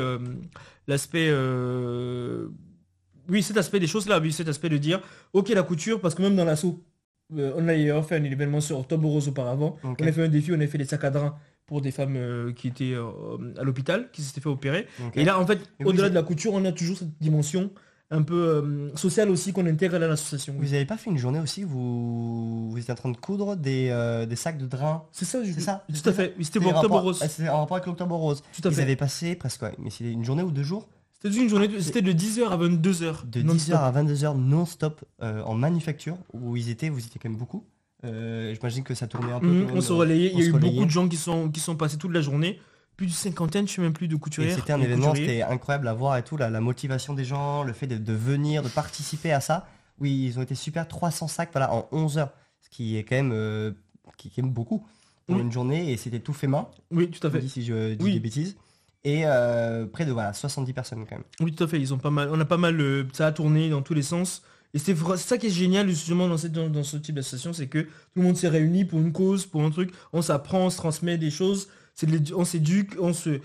Oui, cet aspect des choses-là. Oui, cet aspect de dire, ok, la couture, parce que même dans l'assaut, on a d'ailleurs fait un événement sur Octobre Rose auparavant. Ok. On a fait un défi, on a fait des sacs à draps pour des femmes qui étaient à l'hôpital, qui s'étaient fait opérer. Ok. Et là, en fait, Mais au-delà vous de la couture, on a toujours cette dimension un peu sociale aussi qu'on intègre à l'association. Vous avez pas fait une journée aussi où vous étiez en train de coudre des sacs de draps? C'est ça, C'est ça? Tout à fait. Oui, c'était C'est pour en Octobre rapport- Rose. C'est en rapport avec l'Octobre Rose. Tout à Ils fait. avaient passé presque, ouais, mais c'est une journée ou 2 jours? C'était une journée, c'était de 10h à 22h. De 10h à 22h non-stop en manufacture où vous étiez quand même beaucoup. J'imagine que ça tournait un peu. quand même, On se relayait, il y a eu se relayait. beaucoup de gens qui sont passés toute la journée. Plus d'une cinquantaine, je sais même plus, de Et couturières. c'était un et événement, couturiers. c'était incroyable à voir et tout, la motivation des gens, le fait de venir, de participer à ça. Oui, ils ont été super, 300 sacs voilà, en 11 heures, ce qui est quand même, qui est quand même beaucoup pour Oui. une journée et c'était tout fait main, Oui, tout à je me fait. dis si je dis Oui. des bêtises. Et près de voilà, 70 personnes quand même. Oui, tout à fait. Ils ont pas mal. On a pas mal. Ça a tourné dans tous les sens. Et c'est ça qui est génial justement dans ce type d'association, c'est que tout le monde s'est réuni pour une cause, pour un truc. On s'apprend, on se transmet des choses. On s'éduque,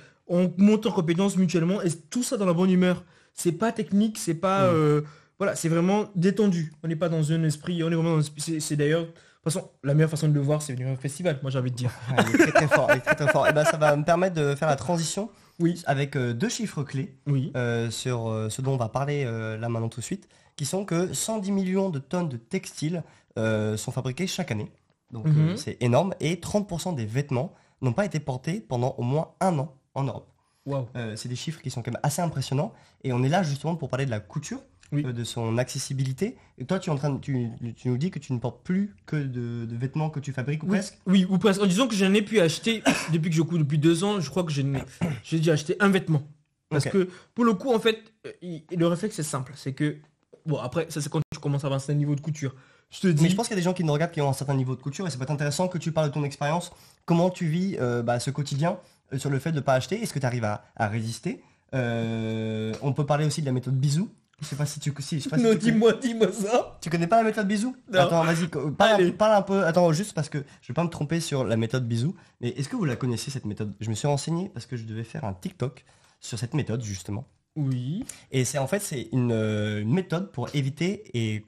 on monte en compétences mutuellement et tout ça dans la bonne humeur. C'est pas technique, c'est pas. Voilà, c'est vraiment détendu. On n'est pas dans un esprit. On est vraiment dans c'est d'ailleurs. De toute façon, la meilleure façon de le voir, c'est venir au festival. Moi, j'ai envie de dire. Ouais, il est très très fort, il est très très fort. Et ben ça va me permettre de faire la transition Oui. avec 2 chiffres clés. Oui. Sur ce dont on va parler là maintenant tout de suite, qui sont que 110 millions de tonnes de textiles sont fabriqués chaque année. Donc c'est énorme. Et 30% des vêtements n'ont pas été portés pendant au moins 1 an en Europe. Waouh. C'est des chiffres qui sont quand même assez impressionnants. Et on est là justement pour parler de la couture, Oui. de son accessibilité. Et toi, tu nous dis que tu ne portes plus que de vêtements que tu fabriques ou Oui, presque. oui, ou presque. En disant que j'en ai pu acheter depuis que je couds depuis 2 ans, je crois que j'ai déjà acheté un vêtement. Parce Ok. que pour le coup, en fait, le réflexe c'est simple, c'est que bon après ça c'est quand tu commences à avoir un certain niveau de couture. Je te dis. Mais je pense qu'il y a des gens qui nous regardent qui ont un certain niveau de couture et ça peut être intéressant que tu parles de ton expérience, comment tu vis ce quotidien sur le fait de ne pas acheter, est-ce que tu arrives à résister. On peut parler aussi de la méthode bisou. Je sais pas si tu je sais pas si Non, tu dis-moi ça. tu connais pas la méthode bisou? Non. Attends, vas-y, Allez. parle un peu. Attends, juste parce que je vais pas me tromper sur la méthode bisou. Mais est-ce que vous la connaissez cette méthode? Je me suis renseigné parce que je devais faire un TikTok sur cette méthode justement. Oui. Et c'est une méthode pour éviter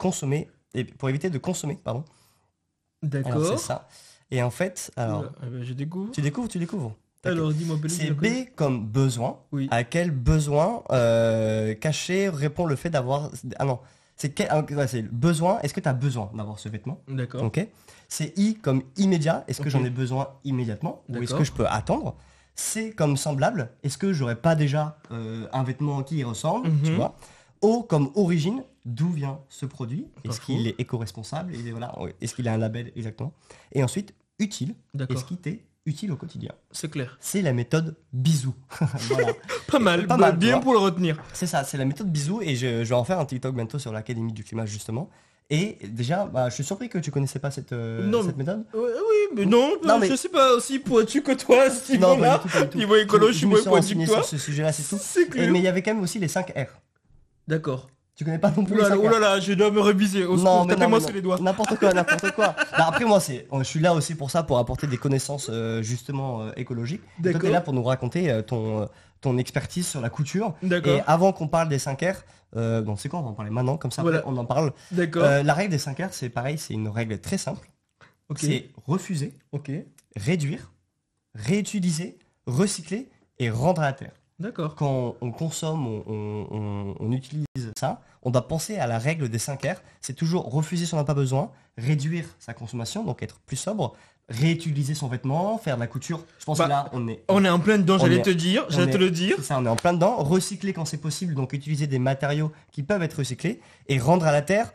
de consommer, pardon. Alors c'est D'accord. ça. Et en fait, alors Je découvre. tu découvres. T'inquiète. Alors dis-moi Belou, C'est dis-moi B comme besoin. Oui. À quel besoin caché répond le fait d'avoir. Ah non, c'est le besoin. Est-ce que tu as besoin d'avoir ce vêtement? D'accord. Ok. C'est I comme immédiat. Est-ce que Ok. j'en ai besoin immédiatement? Ou est-ce D'accord. que je peux attendre? C comme semblable. Est-ce que j'aurais pas déjà un vêtement qui y ressemble? Tu Mhm. vois. O comme origine. D'où vient ce produit? Pas Est-ce faux. qu'il est éco-responsable? Voilà. Est-ce qu'il a un label exactement? Et ensuite, utile. D'accord. Est-ce qu'il t'est utile au quotidien? C'est clair. C'est la méthode bisou. Voilà. Pas mal. Pas mal, tu Bien vois. pour le retenir. C'est ça, c'est la méthode bisou et je vais en faire un TikTok bientôt sur l'Académie du climat justement. Et déjà, je suis surpris que tu connaissais pas cette Non, méthode. Oui, mais non, Non, mais- je sais pas aussi pointu que toi, à ce Non, niveau-là. pas du tout, pas du tout. Niveau écolo, je suis me moins suis pointu renseigné que toi. sur ce sujet-là, c'est tout. C'est clair. Mais il y avait quand même aussi les 5 R. D'accord. Tu connais pas non plus Oh les là 5 là, R? oh là là, je dois me réviser. Au secours, mais tapez-moi mais sur les doigts. N'importe quoi, n'importe quoi. Bah, après moi, je suis là aussi pour ça, pour apporter des connaissances justement écologiques. Et toi, D'accord. t'es là pour nous raconter ton expertise sur la couture. D'accord. Et avant qu'on parle des 5 R, bon, c'est quoi, on va en parler maintenant, comme ça Voilà. après, on en parle. D'accord. La règle des 5 R, c'est pareil, c'est une règle très simple. Ok. C'est refuser, Ok. réduire, réutiliser, recycler et rendre à la terre. D'accord. Quand on consomme, on utilise ça, on doit penser à la règle des 5 R. C'est toujours refuser si on n'a pas besoin, réduire sa consommation, donc être plus sobre, réutiliser son vêtement, faire de la couture. Je pense Bah, que là, On est en plein dedans, on j'allais est- te dire, on j'allais est- te le dire. c'est ça, on est en plein dedans. Recycler quand c'est possible, donc utiliser des matériaux qui peuvent être recyclés et rendre à la terre.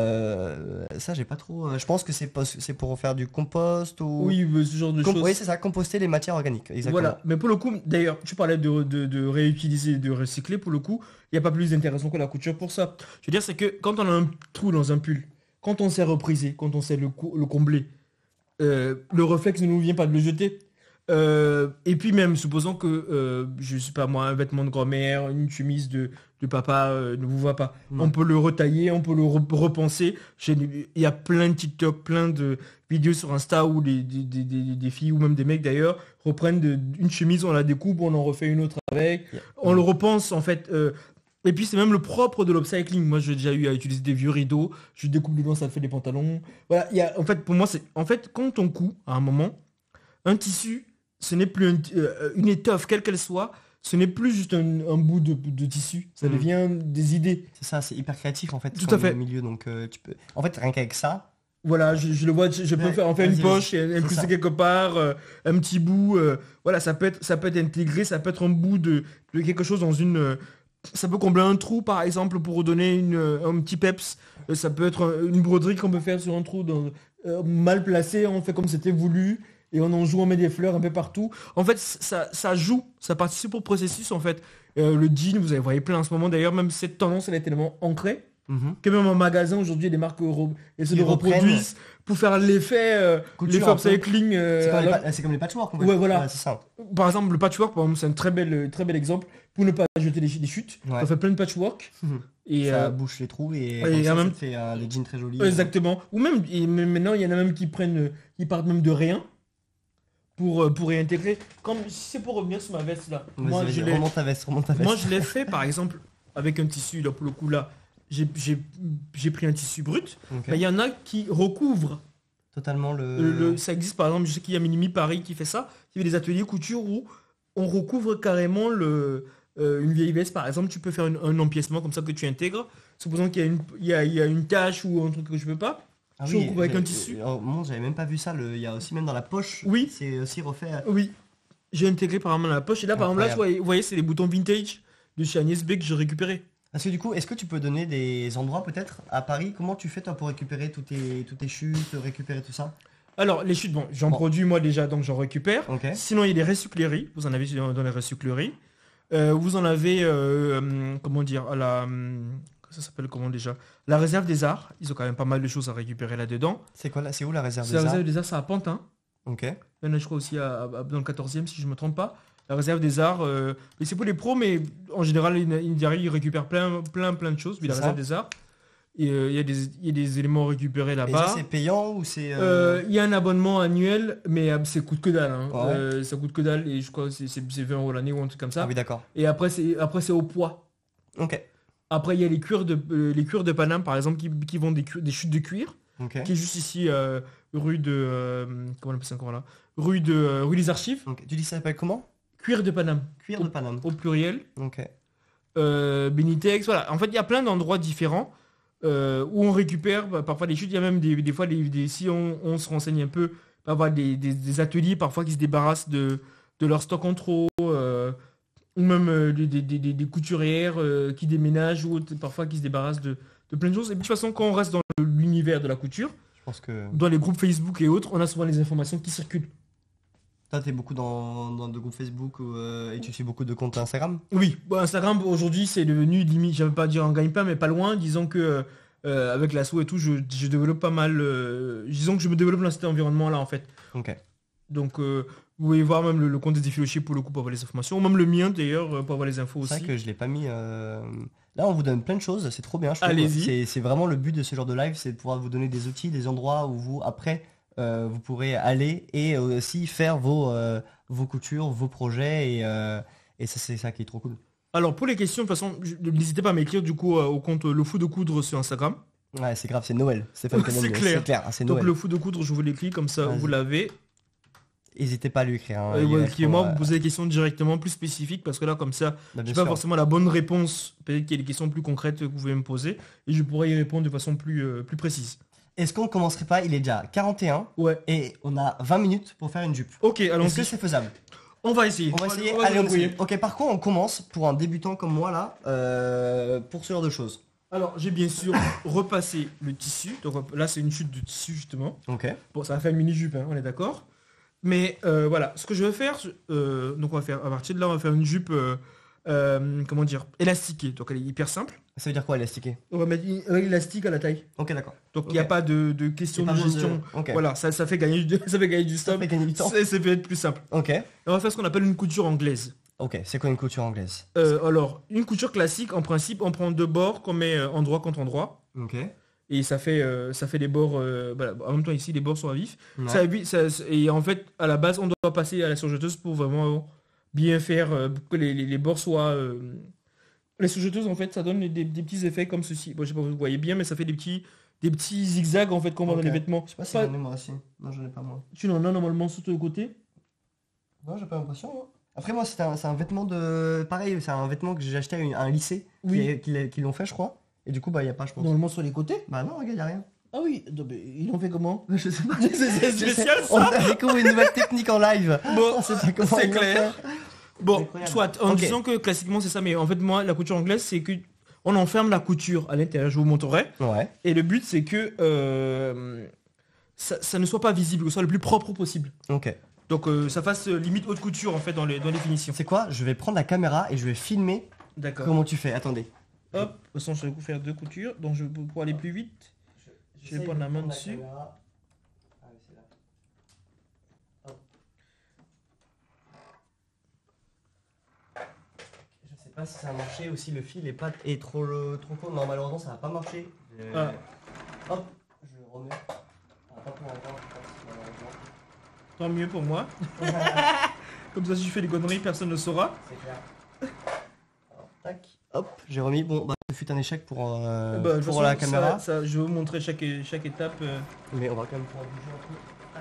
Ça, j'ai pas trop. Je pense que c'est pour faire du compost ou. Oui, ce genre de choses. Oui, c'est ça, composter les matières organiques. Exactement. Voilà, mais pour le coup, d'ailleurs, tu parlais de réutiliser, de recycler, pour le coup, il n'y a pas plus intéressant que la couture pour ça. Je veux dire, c'est que quand on a un trou dans un pull, quand on sait repriser, quand on sait le combler, le réflexe ne nous vient pas de le jeter. Et puis même, supposons que, je sais pas moi, un vêtement de grand-mère, une chemise de papa ne vous va pas. Ouais. On peut le retailler, on peut le repenser. Il y a plein de TikTok, plein de vidéos sur Insta où des filles ou même des mecs d'ailleurs reprennent une chemise, on la découpe, on en refait une autre avec. Yeah. On le repense en fait. Et puis c'est même le propre de l'upcycling. Moi j'ai déjà eu à utiliser des vieux rideaux, je découpe dedans, ça fait des pantalons. Voilà, en fait pour moi c'est en fait quand on coud à un moment, un tissu, ce n'est plus une étoffe quelle qu'elle soit, ce n'est plus juste un bout de tissu, ça devient des idées. C'est ça, c'est hyper créatif en fait. Tout quand à on est fait. au milieu, donc tu peux. En fait, rien qu'avec ça. Voilà, je le vois, je peux Ouais, faire, en faire une vas-y, poche et c'est incruster ça. quelque part, un petit bout, voilà, ça peut être intégré, ça peut être un bout de quelque chose dans une... ça peut combler un trou par exemple pour donner un petit peps, ça peut être une broderie qu'on peut faire sur un trou mal placé, on fait comme c'était voulu, et on en joue, on met des fleurs un peu partout. En fait, ça joue, ça participe au processus en fait. Le jean, vous avez voyez plein en ce moment, d'ailleurs même cette tendance elle est tellement ancrée, que même en magasin aujourd'hui, il y a des marques essaient de Ils reprennent. reproduisent pour faire l'effet Couture un peu. upcycling. C'est comme les patchwork en fait. Ouais, voilà. C'est ça. Par exemple, le patchwork, par exemple, c'est un très bel exemple pour ne pas jeter des chutes. Ouais. On fait plein de patchwork. Mhm. Et, Ça bouche les trous et, et comme ça, en même- ça fait des jeans très jolis. exactement. Ou même, maintenant, il y en a même qui partent même de rien pour réintégrer. Comme si c'est pour revenir sur ma veste là. Vas-y, Moi, vas-y, je l'ai- remonte ta veste, remonte ta veste. Moi, je l'ai fait, par exemple, avec un tissu, là, pour le coup, là. J'ai pris un tissu brut, Ok. mais il y en a qui recouvrent. Totalement le. Ça existe, par exemple, je sais qu'il y a Minimi Paris qui fait ça. Il y a des ateliers couture où on recouvre carrément une vieille veste, par exemple. Tu peux faire un empiècement comme ça que tu intègres. Supposons qu'il y a une tache ou un truc que je peux pas. Ah je recouvre avec un tissu. Oh, mon, j'avais même pas vu ça. Il y a aussi même dans la poche. Oui. C'est aussi refait. Oui. J'ai intégré par exemple dans la poche. Et là, par exemple, là, vous voyez, c'est les boutons vintage de chez Agnès B que j'ai récupéré. Parce que du coup, est-ce que tu peux donner des endroits peut-être à Paris? Comment tu fais toi pour récupérer toutes tes chutes, récupérer tout ça? Alors, les chutes, bon, j'en produis moi déjà, donc j'en récupère. Ok. Sinon, il y a des recycleries. Vous en avez dans les recycleries. Vous en avez, comment dire, ça s'appelle comment déjà? La réserve des arts. Ils ont quand même pas mal de choses à récupérer là-dedans. C'est quoi là? C'est où la réserve C'est des la arts? réserve des arts, c'est à Pantin. Ok. Il y en a, je crois, aussi dans le 14e, si je ne me trompe pas. La réserve des arts, mais c'est pour les pros, mais en général, ils récupèrent plein de choses. Puis la C'est réserve ça. des arts. Et il y a des éléments récupérés Et ça là-bas. c'est payant ou c'est Il y a un abonnement annuel, mais ça coûte que dalle. Hein. Ouais. Ça coûte que dalle, et je crois que c'est 20 € l'année ou un truc comme ça. Ah oui d'accord. Et après, c'est au poids. Ok. Après, il y a les cuirs de Paname, par exemple, qui vendent des chutes de cuir, Ok. qui est juste ici, rue de... comment on appelle ça encore là? Rue des Archives. Ok. Tu dis ça s'appelle comment? Cuir de Paname, Cuir de Paname. au pluriel. Ok. Benitex, voilà. En fait, il y a plein d'endroits différents où on récupère parfois des chutes. Il y a même des fois, si on se renseigne un peu, on va avoir des ateliers parfois qui se débarrassent de leur stock en trop, ou même des couturières qui déménagent, ou parfois qui se débarrassent de plein de choses. Et puis de toute façon, quand on reste dans l'univers de la couture, Je pense que dans les groupes Facebook et autres, on a souvent les informations qui circulent. toi t'es beaucoup dans de groupes Facebook et tu suis beaucoup de comptes Instagram. Oui, bon, Instagram aujourd'hui c'est devenu limite, j'avais pas dire en gagne-pain, mais pas loin. Disons que avec l'asso et tout, je développe pas mal. Disons que je me développe dans cet environnement-là en fait. Ok. Donc vous pouvez voir même le compte des effilochés pour le coup pour avoir les informations, ou même le mien d'ailleurs pour avoir les infos C'est aussi. vrai que je l'ai pas mis. Là, on vous donne plein de choses, c'est trop bien. je trouve. Allez-y. C'est vraiment le but de ce genre de live, c'est de pouvoir vous donner des outils, des endroits où vous, après, vous pourrez aller et aussi faire vos coutures, vos projets. Et ça, c'est ça qui est trop cool. Alors pour les questions, de toute façon, n'hésitez pas à m'écrire du coup au compte Le Fou de Coudre sur Instagram. Ouais, c'est grave, c'est Noël. Stéphane Ouais, Canon, c'est clair. C'est clair, c'est Donc Noël. Le Fou de Coudre, je vous l'écris comme ça, Vas-y. vous l'avez. n'hésitez pas à lui écrire. Hein, Ouais, écrivez-moi, vous posez des questions directement plus spécifiques parce que là, comme ça, Bah, je bien n'ai pas sûr. forcément la bonne réponse. Peut-être qu'il y a des questions plus concrètes que vous pouvez me poser et je pourrais y répondre de façon plus précise. Est-ce qu'on commencerait pas? Il est déjà 41 Ouais. et on a 20 minutes pour faire une jupe. Ok, Est-ce que allons-y. c'est faisable? On va essayer. On va essayer. se Allez, on débrouiller. essaye. Ok, par quoi on commence pour un débutant comme moi là, pour ce genre de choses? Alors, j'ai bien sûr repassé le tissu. Donc là, c'est une chute de tissu justement. Ok. Bon, ça va faire une mini-jupe, hein, on est d'accord. Mais voilà, ce que je vais faire, donc on va faire, à partir de là, on va faire une jupe, comment dire, élastiquée. Donc elle est hyper simple. Ça veut dire quoi élastiqué? On va mettre un élastique à la taille. Ok, d'accord. Donc il n'y a Ok. pas de question Pas de besoin de- gestion. Ok. Voilà, ça fait gagner ça fait gagner du Ça stop. fait gagner du temps. Ça peut être plus simple. Ok. Et on va faire ce qu'on appelle une couture anglaise. Ok, c'est quoi une couture anglaise? Alors, une couture classique, en principe, on prend deux bords qu'on met endroit contre endroit. Ok. Et ça fait des bords. Voilà. En même temps, ici, les bords sont à vif. Ouais. Et en fait, à la base, on doit passer à la surjeteuse pour vraiment bien faire pour que les bords soient. Les surjeteuses, en fait, ça donne des petits effets comme ceci. Bon, je sais pas si vous voyez bien, mais ça fait des petits zigzags en fait qu'on voit Ok. dans les vêtements. Je sais pas si Pas- j'en ai moi aussi. Non, j'en ai pas moi. Tu n'en as normalement sur le côté. Non, j'ai pas l'impression. Moi. Après, moi, c'est un vêtement de. Pareil, c'est un vêtement que j'ai acheté à un lycée Oui. qui l'ont fait, je crois. Et du coup, bah, il y a pas, je pense. Normalement sur les côtés. Bah, non, regarde, y a rien. Ah oui, non, mais ils l'ont fait comment? Je sais pas. C'est Je sais. spécial On ça. a découvert une nouvelle technique en live. Bon, On sait pas comment c'est ils l'ont clair. fait. Bon, Incroyable. soit, en Ok. disant que classiquement c'est ça, mais en fait moi la couture anglaise c'est que on enferme la couture à l'intérieur, je vous montrerai. Ouais. Et le but c'est que ça ne soit pas visible, que ce soit le plus propre possible. Ok. Donc ça fasse limite haute couture en fait dans les finitions. C'est quoi? Je vais prendre la caméra et je vais filmer D'accord. comment tu fais. Attendez. Hop, de toute façon je vais vous faire deux coutures, donc pour aller plus vite. Je vais prendre la main dessus. Je sais pas si ça a marché aussi, le fil est trop court. Non, malheureusement, ça va pas marcher. Ah. Hop, je remets. Ah, pas pour longtemps, je pense, malheureusement. Tant mieux pour moi. Comme ça si je fais des conneries, personne ne saura. C'est clair. Alors, tac. Hop, j'ai remis. Bon, bah, ce fut un échec pour Bah, de toute façon, la caméra. je vais vous montrer chaque étape. Mais on va quand même pouvoir bouger un peu.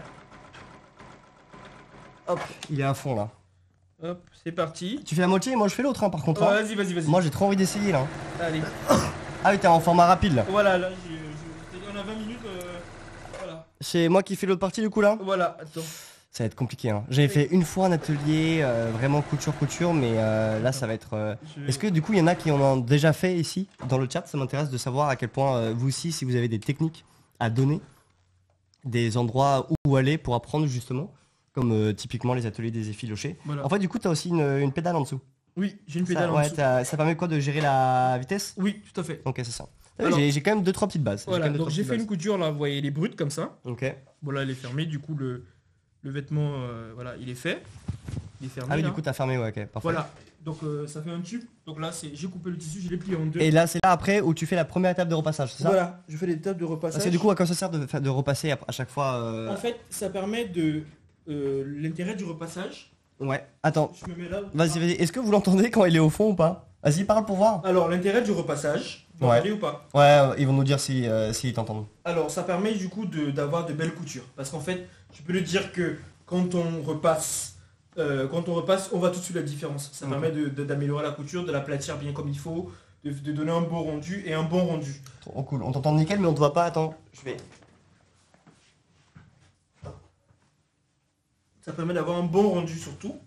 Hop, il est à fond là. Hop, c'est parti. Tu fais la moitié et moi je fais l'autre, hein, par contre. Oh, hein. vas-y. Moi j'ai trop envie d'essayer là. Allez. Ah oui, t'es en format rapide là. Voilà, là, on a 20 minutes. Voilà. C'est moi qui fais l'autre partie du coup là. Voilà, attends. Ça va être compliqué. Hein. J'avais fait une fois un atelier vraiment couture, mais là ça va être. Est-ce que du coup il y en a qui en ont déjà fait ici dans le chat? Ça m'intéresse de savoir à quel point vous aussi, si vous avez des techniques à donner, des endroits où aller pour apprendre justement, comme typiquement les ateliers des effilochés. Voilà. En fait, du coup, t'as aussi une pédale en dessous. Oui, j'ai une Ça, pédale en ouais, dessous. ça permet quoi de gérer la vitesse? Oui, tout à fait. Ok, c'est ça. Alors- J'ai quand même 2-3 petites bases. Voilà, quand même deux, donc trois j'ai petites fait une bases. couture là, vous voyez, elle est brute comme ça. Ok. Bon là, elle est fermée, du coup le vêtement, voilà, il est fait. Il est fermé Ah oui, là. du coup, t'as fermé, ouais, ok, parfait. Voilà, donc ça fait un tube. Donc là, j'ai coupé le tissu, je l'ai plié en deux. Et là, c'est là après où tu fais la première étape de repassage, c'est ça? Voilà, je fais des étapes de repassage. Parce que du coup, à quoi ça sert de repasser à chaque fois En fait, ça permet de... l'intérêt du repassage. Ouais. Attends, Je me mets là. vas-y. Est-ce que vous l'entendez quand il est au fond ou pas? Vas-y, parle pour voir. Alors, l'intérêt du repassage, vous Ouais. entendez ou pas? Ouais, ils vont nous dire si t'entendent. Alors, ça permet du coup d'avoir de belles coutures. Parce qu'en fait, je peux le dire que quand on repasse, on voit tout de suite la différence. Ça Ok. permet d'améliorer la couture, de l'aplatir bien comme il faut, de donner un beau rendu et un bon rendu. Trop cool. On t'entend nickel, mais on te voit pas. Attends, je vais. Ça permet d'avoir un bon rendu surtout.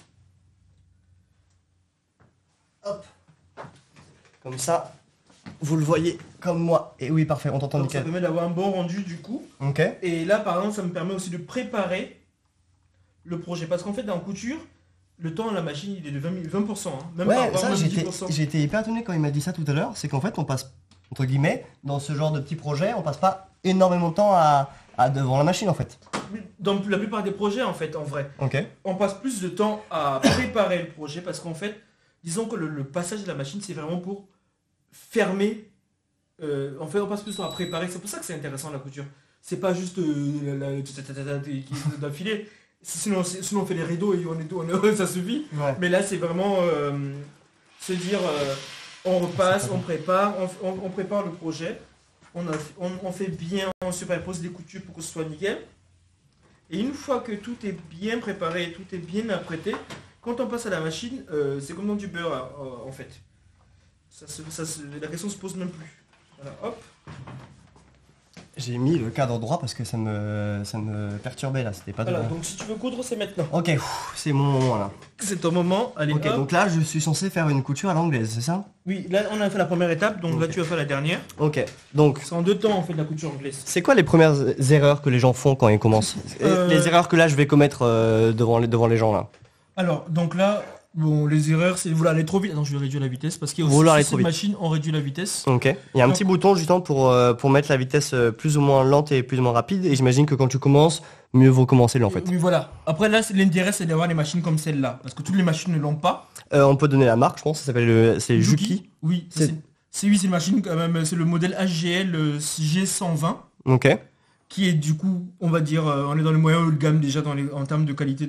Hop. Comme ça, vous le voyez comme moi. Et oui, parfait, on t'entend Donc ça nickel. permet d'avoir un bon rendu du coup. Ok. Et là, par exemple, ça me permet aussi de préparer le projet. Parce qu'en fait, dans couture, le temps à la machine, il est de 20%. Hein. Même pas, Ouais, voire ça, même j'ai 10%. été hyper étonné quand il m'a dit ça tout à l'heure. C'est qu'en fait, on passe, entre guillemets, dans ce genre de petits projets, on passe pas énormément de temps à devant la machine en fait. Dans la plupart des projets, en fait, en vrai, Ok. on passe plus de temps à préparer le projet parce qu'en fait, disons que le passage de la machine, c'est vraiment pour fermer. En fait, on passe plus de temps à préparer. C'est pour ça que c'est intéressant la couture. C'est pas juste d'affilée. Sinon, on fait les rideaux et ça suffit. Ouais. Mais là, c'est vraiment se dire, on repasse, on prépare, on prépare le projet. On fait bien, on superpose les coutures pour que ce soit nickel. Et une fois que tout est bien préparé, tout est bien apprêté, quand on passe à la machine, c'est comme dans du beurre en fait. La question se pose même plus. Voilà, hop. J'ai mis le cadre droit parce que ça me perturbait là, c'était pas de... Voilà, donc si tu veux coudre, c'est maintenant. Ok, c'est mon moment là. C'est ton moment, allez Ok, hop. donc là je suis censé faire une couture à l'anglaise, c'est ça? Oui, là on a fait la première étape, donc là Ok. tu vas faire la dernière. Ok, donc C'est en 2 temps on fait de la couture anglaise. c'est quoi les premières erreurs que les gens font quand ils commencent? Les erreurs que là je vais commettre devant les gens là. Alors, donc là, bon, les erreurs, c'est vouloir aller trop vite. Attends, je vais réduire la vitesse parce qu'il y a Vouloir aller aussi trop cette vite. machine, on réduit la vitesse. Ok, il y a un Donc- petit bouton justement pour mettre la vitesse plus ou moins lente et plus ou moins rapide, et j'imagine que quand tu commences, mieux vaut commencer là en fait. Oui, voilà. Après, là, l'intérêt, c'est d'avoir des machines comme celle-là. Parce que toutes les machines ne l'ont pas. On peut donner la marque, je pense, ça s'appelle c'est Juki. Oui, C'est- c'est une machine quand même, c'est le modèle HGL G120. Ok, Qui est du coup, on va dire, on est dans le moyen haut de gamme déjà en termes de qualité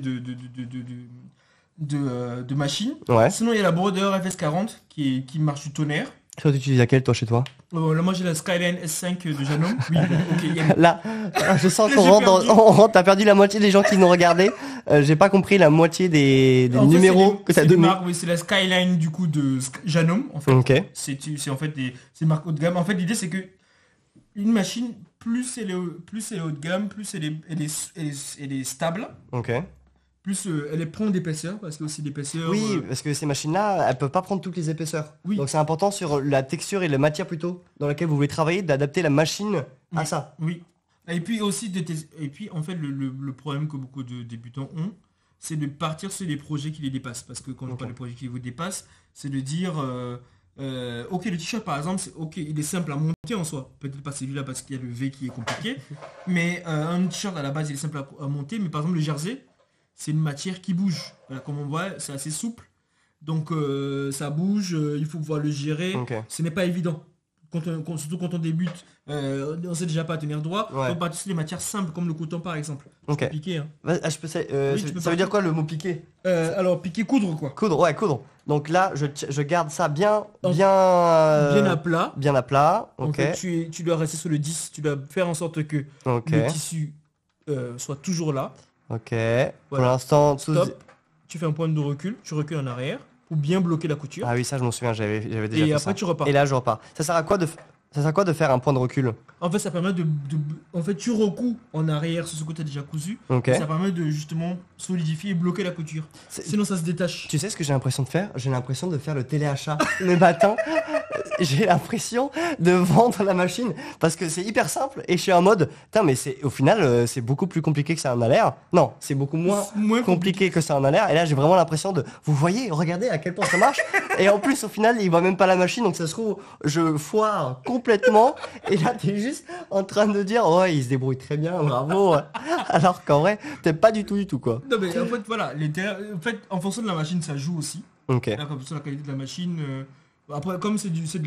de machine. ouais. Sinon, il y a la Broder FS40 qui marche du tonnerre. Toi, tu utilises laquelle toi chez toi? Là, moi, j'ai la Skyline S5 de Janome. Oui, bon, ok, il y a- Là, je sens J'ai qu'on rentre, perdu. t'as perdu la moitié des gens qui nous regardaient. J'ai pas compris la moitié des En fait, numéros que c'est t'as des donné. marques, oui, c'est la Skyline du coup de Janome en fait. Ok, C'est en fait c'est marque haut de gamme. En fait, l'idée c'est que une machine, plus elle est haut de gamme, plus elle est stable, ok. plus elle prend d'épaisseur parce qu'il y a aussi d'épaisseur. Oui, parce que ces machines-là, elles peuvent pas prendre toutes les épaisseurs. Oui. Donc c'est important sur la texture et la matière plutôt dans laquelle vous voulez travailler, d'adapter la machine à Oui. ça. Oui. Et puis aussi et puis en fait le problème que beaucoup de débutants ont, c'est de partir sur des projets qui les dépassent. Parce que quand on Ok. parle de projets qui vous dépassent, c'est de dire ok, le t-shirt par exemple, ok, il est simple à monter en soi. Peut-être pas celui-là parce qu'il y a le V qui est compliqué. Mais un t-shirt à la base il est simple à monter. Mais par exemple le jersey, c'est une matière qui bouge. Voilà, comme on voit, c'est assez souple. Donc ça bouge, il faut pouvoir le gérer. Ok. Ce n'est pas évident. Surtout quand on débute, on sait déjà pas tenir droit. Ouais. On partit sur des matières simples comme le coton par exemple. Ok. C'est piqué. Hein. Je peux, Oui, tu peux ça veut dire quoi le mot piquer? Alors piquer, coudre quoi. Coudre, ouais, coudre. Donc là, je garde ça bien, Donc, bien, Bien à plat. bien à plat. En Ok, fait, tu dois rester sur le 10. Tu dois faire en sorte que ok, le tissu soit toujours là. ok. Pour Voilà. l'instant, tout. Stop. Tu fais un point de recul. Tu recules en arrière pour bien bloquer la couture. Ah oui, ça je m'en souviens, j'avais déjà Et fait après ça. tu repars. Et là, je repars. Ça sert à quoi de faire un point de recul? En fait, ça permet en fait, tu recouds en arrière sur ce que tu as déjà cousu. Ok. Et ça permet de justement solidifier et bloquer la couture. C'est- Sinon, ça se détache. Tu sais ce que j'ai l'impression de faire? J'ai l'impression de faire le téléachat le matin. J'ai l'impression de vendre la machine parce que c'est hyper simple et je suis en mode, putain, mais au final, c'est beaucoup plus compliqué que ça en a l'air. Non, c'est beaucoup moins compliqué que ça en a l'air. Et là, j'ai vraiment l'impression vous voyez, regardez à quel point ça marche. Et en plus, au final, il voit même pas la machine, donc ça se trouve, je foire complètement. Et là, t'es juste en train de dire, ouais, il se débrouille très bien, bravo. Alors qu'en vrai, t'es pas du tout, quoi. Non mais en fait voilà, en fait en fonction de la machine ça joue aussi. Ok. Là, comme ça la qualité de la machine. Après comme c'est de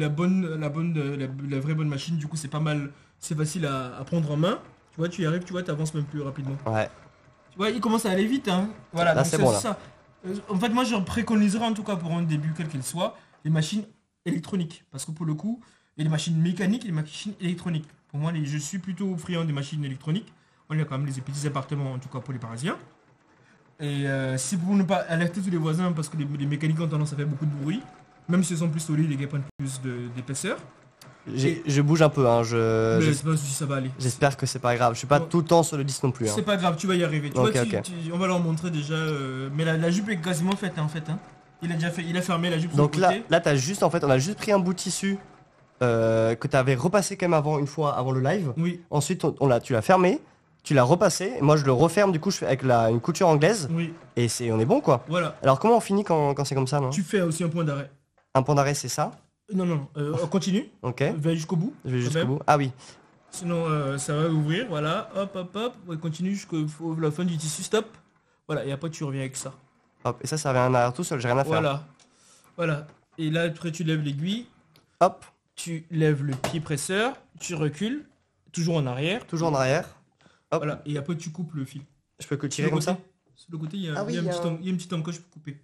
la vraie bonne machine, du coup c'est pas mal, c'est facile à prendre en main. Tu vois, tu y arrives, tu vois, t'avances même plus rapidement. Ouais. Tu vois, il commence à aller vite hein. Voilà, Là, donc c'est bon, là. ça. En fait moi je préconiserais en tout cas pour un début quel qu'il soit, les machines électroniques. Parce que pour le coup, il y a les machines mécaniques et les machines électroniques. Pour moi, je suis plutôt friand des machines électroniques. On a quand même les petits appartements, en tout cas pour les Parisiens. Et si pour ne pas alerter tous les voisins, parce que les mécaniques ont tendance à faire beaucoup de bruit, même si elles sont plus solides et qu'elles prennent plus d'épaisseur. Je bouge un peu, hein. Mais c'est pas un souci, ça va aller. J'espère que c'est pas grave. Je suis pas Bon. tout le temps sur le disque non plus. Hein. C'est pas grave, tu vas y arriver. Tu Ok, vois, ok. on va leur montrer déjà. Mais la jupe est quasiment faite, hein, en fait. Hein. Il a déjà fait, il a fermé la jupe sur Donc le là, côté. on a juste pris un bout de tissu que tu avais repassé quand même une fois avant le live. Oui, Ensuite, tu l'as fermé, tu l'as repassé. Et moi, je le referme. Du coup, je fais avec une couture anglaise oui, et on est bon quoi. voilà. Alors comment on finit quand c'est comme ça, non? Tu fais aussi un point d'arrêt. Un point d'arrêt, c'est ça. Non, on continue. Ok. Va jusqu'au bout. Je vais quand jusqu'au même. bout. Ah oui. Sinon, ça va ouvrir. Voilà, hop. Ouais, continue jusqu'au la fin du tissu. Stop. Voilà, et après tu reviens avec ça. Hop. Et ça revient en arrière tout seul. J'ai rien à faire. Voilà. Et là, après, tu lèves l'aiguille, Hop. tu lèves le pied presseur, tu recules, toujours en arrière. Toujours en arrière. Hop. Voilà. Et après, tu coupes le fil. Je peux que Sur tirer le comme côté. ça. Sur le côté, il y a, Ah oui, il y a il y a une petite encoche pour couper.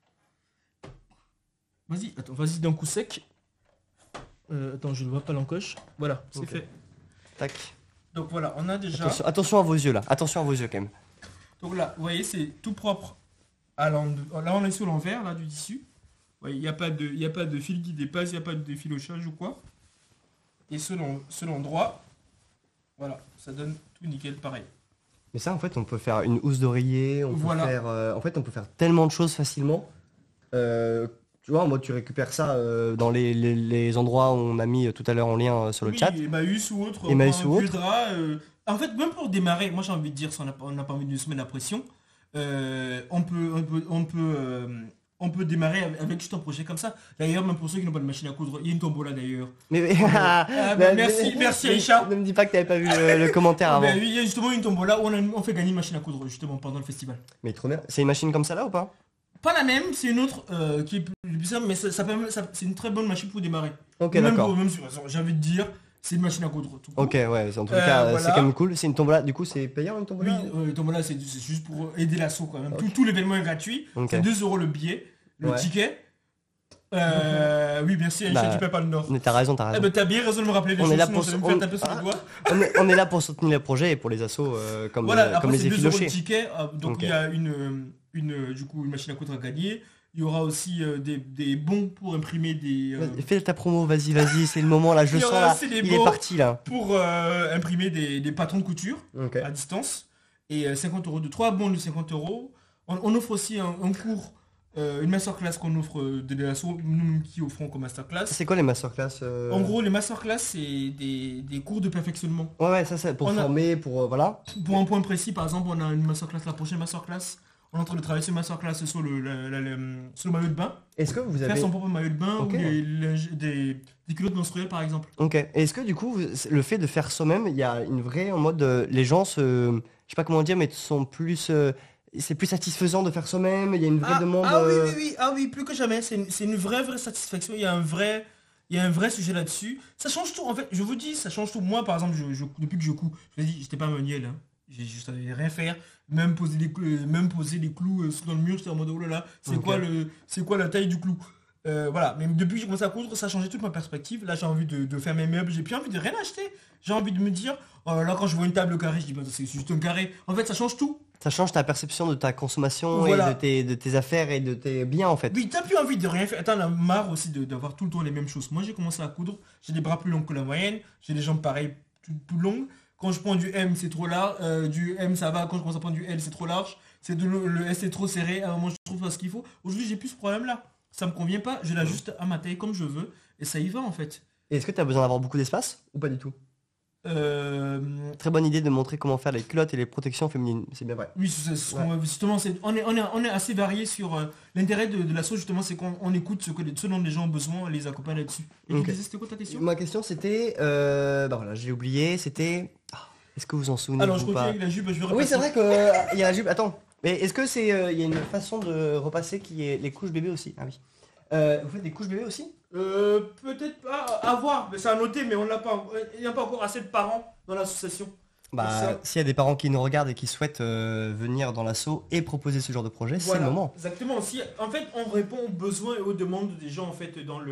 Vas-y d'un coup sec. Attends, je ne vois pas l'encoche. Voilà, c'est Ok. fait. Tac. Donc voilà, on a déjà... Attention à vos yeux là, attention à vos yeux quand même. Donc là, vous voyez, c'est tout propre. Là, on est sur l'envers là, du tissu. Il n'y a pas de fil qui dépasse, il n'y a pas de filochage ou quoi. Et selon droit, voilà, ça donne tout nickel pareil. Mais ça, en fait, on peut faire une housse d'oreiller, Voilà. en fait, on peut faire tellement de choses facilement. Tu vois, en mode, tu récupères ça dans les endroits où on a mis tout à l'heure en lien sur le chat. Emmaüs ou autre. Emmaüs ou autre. En fait, même pour démarrer, moi j'ai envie de dire, si on n'a pas envie de se mettre la pression, on peut démarrer avec juste un projet comme ça. D'ailleurs, même pour ceux qui n'ont pas de machine à coudre, il y a une tombola d'ailleurs. Merci Aïcha. Ne me dis pas que tu n'avais pas vu le commentaire avant. Il y a justement une tombola où on fait gagner une machine à coudre justement pendant le festival. Mais trop bien. C'est une machine comme ça là ou pas? Pas la même, c'est une autre qui est plus simple, mais c'est une très bonne machine pour démarrer. Ok, d'accord. J'ai envie de dire, c'est une machine à coudre. Tout court. Ok, ouais, en tout cas, voilà. c'est quand même cool. C'est une tombola, du coup, c'est payant une tombola? Oui, la tombola, c'est juste pour aider l'assaut quand même. Tout l'événement est gratuit. Ok. C'est 2 € le billet, le ticket. Oui, bien sûr, Aïcha, tu payes pas le Nord. Mais t'as raison, t'as raison. T'as bien raison de me rappeler les On choses, est là sinon pour ça va me faire taper sur le doigt. on est là pour soutenir les projets et pour les assos comme Après, les c'est 2 € effilochés. le ticket. Donc Ok. il y a du coup, une machine à coudre à gagner. Il y aura aussi des bons pour imprimer des... Fais ta promo, vas-y, c'est le moment là, je Il y le sens aura là, aussi des il est bons parti là. pour imprimer des patrons de couture Ok. à distance. Et 50 €, de 3 bons de 50 €. On offre aussi un cours, une masterclass qu'on offre de l'assaut, nous qui offrons comme masterclass. C'est quoi les masterclass En gros, les masterclass, c'est des cours de perfectionnement. Ouais, ça c'est pour former, pour voilà. Pour un point précis, par exemple, on a une masterclass, la prochaine masterclass. On est en train de travailler sur une masterclass sur le maillot de bain. Est-ce que vous Faire avez... son propre maillot de bain Ok. ou des culottes menstruelles, par exemple. Ok. Et est-ce que du coup, le fait de faire soi-même, il y a une vraie en mode, les gens je sais pas comment dire, mais sont plus... c'est plus satisfaisant de faire soi-même, il y a une vraie demande... Oui, plus que jamais, c'est une vraie satisfaction, il y a un vrai sujet là-dessus. Ça change tout, en fait, je vous dis, ça change tout. Moi, par exemple, depuis que je couds, je vous ai dit, j'étais pas manuel, hein. Je savais rien faire, même poser les clous dans le mur, j'étais en mode, oh là là, c'est quoi la taille du clou? Voilà, mais depuis que j'ai commencé à coudre, ça a changé toute ma perspective. Là, j'ai envie de faire mes meubles, j'ai plus envie de rien acheter. J'ai envie de me dire, oh là là, quand je vois une table carrée, je dis, bah, c'est juste un carré. En fait, ça change tout. Ça change ta perception de ta consommation Voilà. et de tes affaires et de tes biens en fait. Oui, t'as plus envie de rien faire. T'en as marre aussi d'avoir tout le temps les mêmes choses. Moi, j'ai commencé à coudre, j'ai des bras plus longs que la moyenne, j'ai des jambes pareilles, tout longues. Quand je prends du M, c'est trop large, du M, ça va. Quand je commence à prendre du L, c'est trop large. Le S, c'est trop serré. À un moment, je trouve pas ce qu'il faut. Aujourd'hui, j'ai plus ce problème-là. Ça me convient pas, je l'ajuste à ma taille comme je veux. Et ça y va, en fait. Et est-ce que tu as besoin d'avoir beaucoup d'espace ou pas du tout? Très bonne idée de montrer comment faire les culottes et les protections féminines, c'est bien vrai. Oui, justement, on est assez varié sur l'intérêt de l'assaut, justement, c'est qu'on écoute ce dont les gens ont besoin et les accompagne là-dessus. Et tu disais, c'était quoi ta question? Ma question c'était, bah voilà, j'ai oublié, c'était, est-ce que vous en souvenez? Alors, je continue avec la jupe, je vais repasser. Oui, c'est vrai qu'il y a la jupe, attends, mais est-ce que c'est, il y a une façon de repasser qui est les couches bébés aussi? Ah oui. Vous faites des couches bébés aussi? Peut-être pas, à voir, mais c'est à noter, mais il n'y a pas encore assez de parents dans l'association. Bah, s'il y a des parents qui nous regardent et qui souhaitent venir dans l'asso et proposer ce genre de projet, c'est le moment. Exactement. En fait, on répond aux besoins et aux demandes des gens en fait dans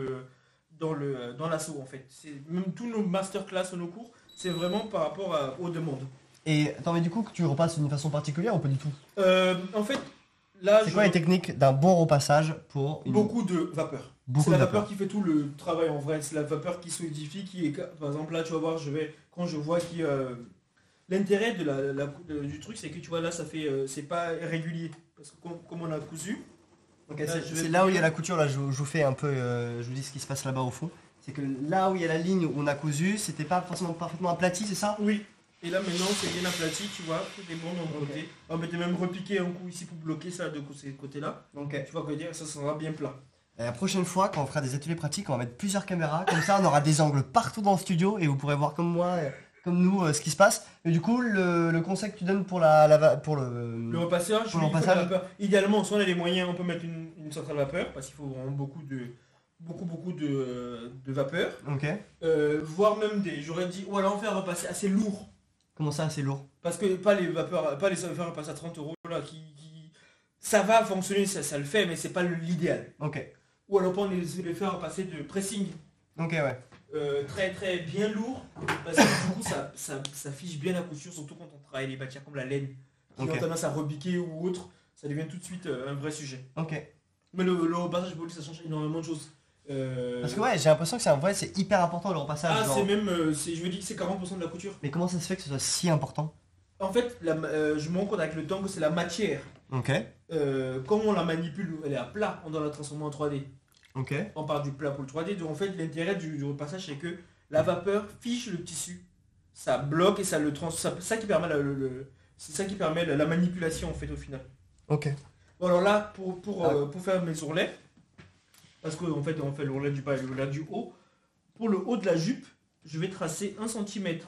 l'asso en fait. Même tous nos masterclass, nos cours, c'est vraiment par rapport aux demandes. Et attends, mais du coup, tu repasses d'une façon particulière ou pas du tout? En fait, là, c'est quoi les techniques d'un bon repassage pour beaucoup de vapeur. C'est la vapeur qui fait tout le travail en vrai. C'est la vapeur qui solidifie, par exemple là, tu vas voir, quand je vois qu'il l'intérêt du truc, c'est que tu vois là, ça fait, c'est pas régulier parce que comme on a cousu. Okay, c'est là où il y a la couture. Là, je vous fais un peu, je vous dis ce qui se passe là-bas au fond. C'est que là où il y a la ligne où on a cousu, c'était pas forcément parfaitement aplati, c'est ça? Oui. Et là maintenant c'est bien aplati, tu vois, tout est bon dans le côté. On peut même repiquer un coup ici pour bloquer ça de ces côtés-là. Okay. Tu vois quoi dire, ça sera bien plat. Et la prochaine fois, quand on fera des ateliers pratiques, on va mettre plusieurs caméras, comme ça on aura des angles partout dans le studio et vous pourrez voir comme moi, comme nous, ce qui se passe. Et du coup, le conseil que tu donnes pour le repassage, pour le repassage. Idéalement, si on a les moyens, on peut mettre une centrale vapeur parce qu'il faut vraiment beaucoup de vapeur. Ok. Voire même j'aurais dit, ou alors on fait un repasser assez lourd. Comment ça, assez lourd? Parce que pas les vapeurs repasser à 30 € là, ça va fonctionner, ça le fait, mais c'est pas l'idéal. Ok. Ou alors on les faire passer de pressing. Ok, ouais. très très bien lourd parce que du coup ça fiche bien la couture, surtout quand on travaille les matières comme la laine qui Ok. ont tendance à repiquer ou autre, ça devient tout de suite un vrai sujet. Ok. Mais le repassage poli ça change énormément de choses. Parce que ouais, j'ai l'impression que c'est hyper important le repassage. Ah genre. c'est même, je veux dire que c'est 40% de la couture. Mais comment ça se fait que ce soit si important? En fait je me rends compte avec le temps que c'est la matière. Ok. Comme on la manipule, elle est à plat, on doit la transformer en 3D. Ok. On parle du plat pour le 3D, donc en fait l'intérêt du repassage c'est que la vapeur fiche le tissu, ça bloque et ça le trans, ça qui permet c'est ça qui permet la manipulation en fait au final. Ok. Bon alors là pour faire mes ourlets, parce qu'en fait on fait l'ourlet du bas et l'ourlet du haut, pour le haut de la jupe, je vais tracer 1 cm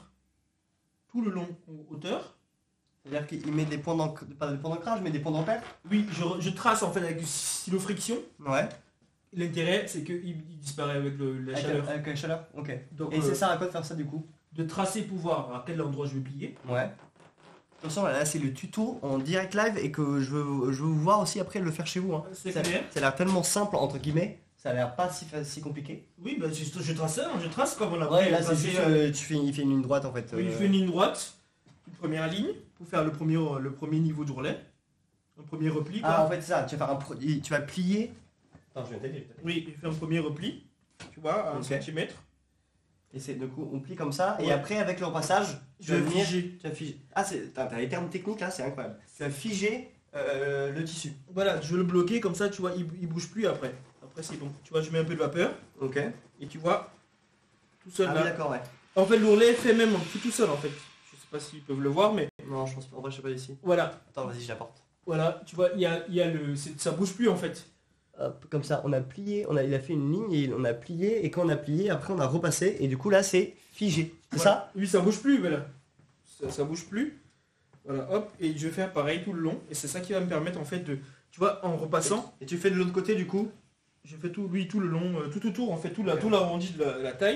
tout le long en hauteur. C'est-à-dire qu'il met des points d'ancrage, pas des points d'ancrage, mais des points d'ampère. Oui, je trace en fait avec du stylo friction. Ouais. L'intérêt c'est qu'il disparaît avec la chaleur. Avec la chaleur. Ok. Donc, Et c'est ça à quoi de faire ça du coup? de tracer pour voir à quel endroit je vais plier. Ouais. Attention, là c'est le tuto en direct live et que je veux vous voir aussi après le faire chez vous. Hein. C'est Ça clair. ça a l'air tellement simple entre guillemets, ça a l'air pas si compliqué. Oui, bah, je trace ça, je trace comme on a Ouais, là c'est tracé, juste il fait une ligne droite en fait. il fait une ligne droite, une première ligne, pour faire le premier niveau d'ourlet. Un premier repli. Quoi. Ah en fait c'est ça, tu vas faire tu vas plier. Attends, je vais t'aider peut-être. Oui, il fait un premier repli, tu vois, à 1 Ok. cm. Et c'est du coup on plie comme ça et Ouais. après avec le repassage, Je vais figer. tu vas figer. Ah t'as les termes techniques là, c'est incroyable. Tu vas figer le tissu. Voilà, je vais le bloquer comme ça, tu vois, il bouge plus après. Après c'est bon. Tu vois, je mets un peu de vapeur Ok. et tu vois, tout seul Ah oui là. d'accord ouais. En fait, l'ourlet fait même tout seul en fait. Je sais pas s'ils peuvent le voir, mais Non je pense pas, en vrai je sais pas ici. voilà. Attends vas-y je l'apporte. Voilà, tu vois, il y a ça bouge plus en fait. Hop, comme ça, on a plié, il a fait une ligne et on a plié, et quand on a plié, après on a repassé, et du coup là c'est figé. C'est Voilà. ça? Oui, ça bouge plus, voilà. Ça bouge plus. Voilà, hop, et je vais faire pareil tout le long. Et c'est ça qui va me permettre en fait de, tu vois, en repassant, Et tu fais de l'autre côté du coup? je fais tout le long, tout autour, en fait, tout l'arrondi de la taille.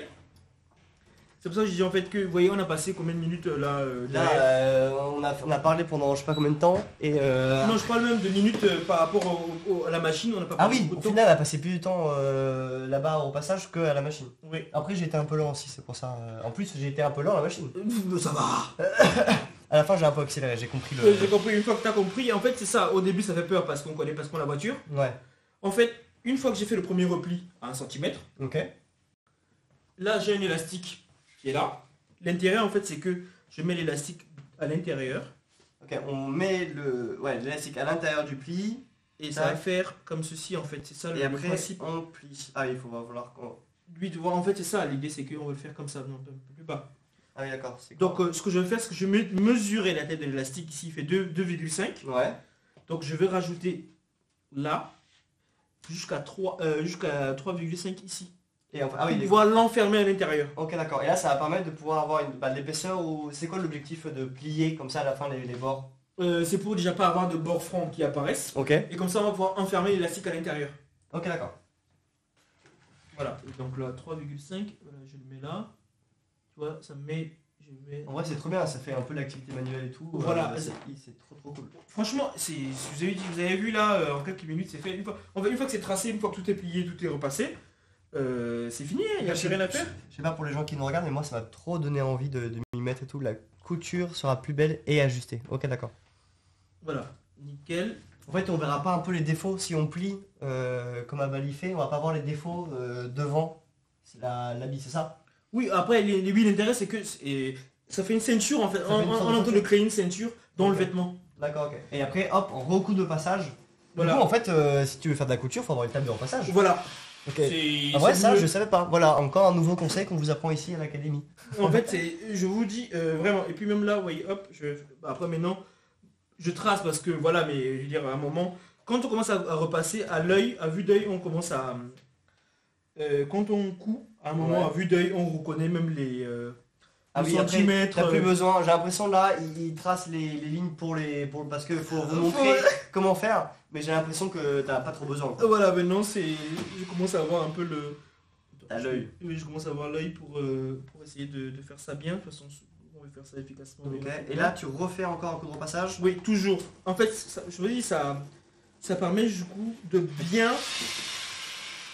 C'est pour ça que je dis en fait que, vous voyez, on a passé combien de minutes là Là, derrière. on a parlé pendant je sais pas combien de temps, et Non, je parle même de minutes par rapport à la machine, on n'a pas ah passé oui, beaucoup au de temps. final, elle a passé plus de temps là-bas au passage que à la machine. Oui. Après, j'ai été un peu lent aussi, c'est pour ça. En plus, j'ai été un peu lent à la machine. Ça va. À la fin, j'ai un peu accéléré, j'ai compris le. J'ai compris, une fois que tu as compris, en fait c'est ça, au début ça fait peur parce qu'on connaît pas ce qu'on a la voiture. Ouais, En fait, une fois que j'ai fait le premier repli à 1 cm, ok. là j'ai un élastique qui est là. L'intérêt en fait c'est que je mets l'élastique à l'intérieur Ok, on met l'élastique à l'intérieur du pli, et ça va faire comme ceci en fait, c'est ça et le après, principe. on plie. Ah, il faut falloir qu'on. Lui de voir en fait c'est ça, l'idée c'est qu'on veut le faire comme ça, non, un peu plus bas. Ah oui, d'accord. c'est Donc ce que je vais faire c'est que je vais mesurer la tête de l'élastique ici, il fait 2,5. Ouais. Donc je vais rajouter là jusqu'à 3,5 ici. Et enfin, ah Pour oui, pouvoir l'enfermer à l'intérieur. ok d'accord. Et là ça va permettre de pouvoir avoir de l'épaisseur ou c'est quoi l'objectif de plier comme ça à la fin les bords? C'est pour déjà pas avoir de bords francs qui apparaissent. Ok. Et comme ça on va pouvoir enfermer l'élastique à l'intérieur. Ok d'accord. Voilà. Et donc là 3,5, voilà, je le mets là. Tu vois, ça me met. Je mets... En vrai c'est trop bien, ça fait un peu l'activité manuelle et tout. Voilà. C'est trop cool. Franchement, vous avez vu là, en quelques minutes c'est fait. Une fois que c'est tracé, une fois que tout est plié, tout est repassé, c'est fini, il n'y a plus rien à faire. Je sais pas pour les gens qui nous regardent mais moi ça m'a trop donné envie de m'y mettre et tout. La couture sera plus belle et ajustée. Ok d'accord. Voilà, nickel. En fait on verra pas un peu les défauts si on plie comme Abali fait, on va pas voir les défauts devant l'habit, c'est ça? Oui, après, l'intérêt c'est que ça fait une ceinture en fait. Ça fait une On sorte est de en train de ceinture. créer une ceinture dans le Ok. vêtement. D'accord ok. Et après hop, on recoue de passage. Voilà. Du coup en fait si tu veux faire de la couture, faut avoir une table de repassage. Voilà. Ok. C'est- En vrai c'est ça mieux. je savais pas. Voilà, encore un nouveau conseil qu'on vous apprend ici à l'académie. En fait, je vous dis vraiment, et puis même là, oui, hop, après maintenant, je trace parce que voilà, mais je veux dire, à un moment, quand on commence à repasser à l'œil, à vue d'œil, on commence à. Quand on coud, à un moment, Ouais. à vue d'œil, on reconnaît même les Ah oui, après, centimètres. t'as plus besoin. J'ai l'impression là, il trace les lignes parce que faut vous montrer Ouais. comment faire. Mais j'ai l'impression que t'as pas trop besoin. quoi. Voilà, maintenant, je commence à avoir un peu le. T'as l'œil. Oui, je commence à avoir l'œil pour essayer de faire ça bien. De toute façon, on va faire ça efficacement. Ok. Et là, tu refais encore un coup de repassage. Oui, toujours. En fait, je vous dis, ça permet du coup de bien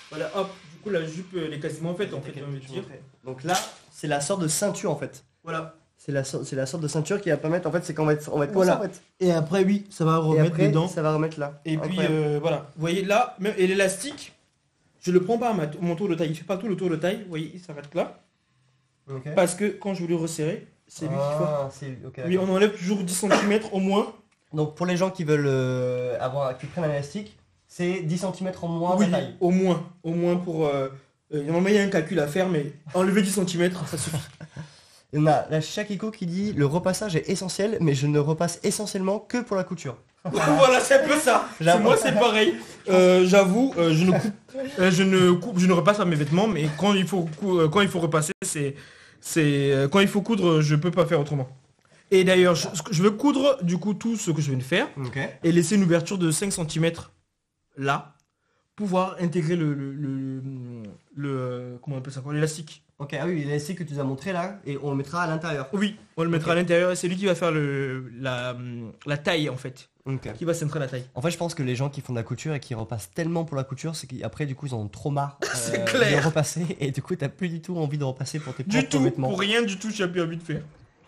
Voilà, hop, du coup la jupe elle est quasiment faite en fait, j'ai envie de dire. Donc là, c'est la sorte de ceinture en fait. Voilà. C'est la sorte de ceinture qui va permettre, en fait, c'est qu'on va être comme Voilà. ça en fait. Et après oui, ça va Et remettre après, dedans. ça va remettre là. Et puis Incroyable. voilà, vous voyez là, même, et l'élastique, je le prends pas à mon tour de taille, il fait pas tout le tour de taille, vous voyez, il s'arrête là. Ok. Parce que quand je veux le resserrer, c'est lui qui fait. Ok, Oui, d'accord. on enlève toujours 10 cm au moins. Donc pour les gens qui veulent qui prennent un élastique, c'est 10 cm en moins Oui, de taille. au moins pour... normalement il y a un calcul à faire, mais enlever 10 cm, ça suffit. Et on a la Shakiko qui dit le repassage est essentiel, mais je ne repasse essentiellement que pour la couture. Voilà, c'est un peu ça. J'avoue. Moi c'est pareil. J'avoue, je ne repasse pas mes vêtements, mais quand il faut repasser, quand il faut coudre, je peux pas faire autrement. Et d'ailleurs, je veux coudre du coup tout ce que je viens de faire Ok. et laisser une ouverture de 5 cm là, pouvoir intégrer comment on appelle ça, l'élastique. Ok, ah oui, l'élastique que tu nous as montré là, et on le mettra à l'intérieur. Oui, on le mettra à l'intérieur et c'est lui qui va faire la taille en fait, Ok. qui va centrer la taille. En fait, je pense que les gens qui font de la couture et qui repassent tellement pour la couture, c'est qu'après, du coup, ils en ont trop marre C'est clair. de repasser. Et du coup, t'as plus du tout envie de repasser pour tes Du propres tout, vêtements. pour rien du tout, j'ai plus envie de faire.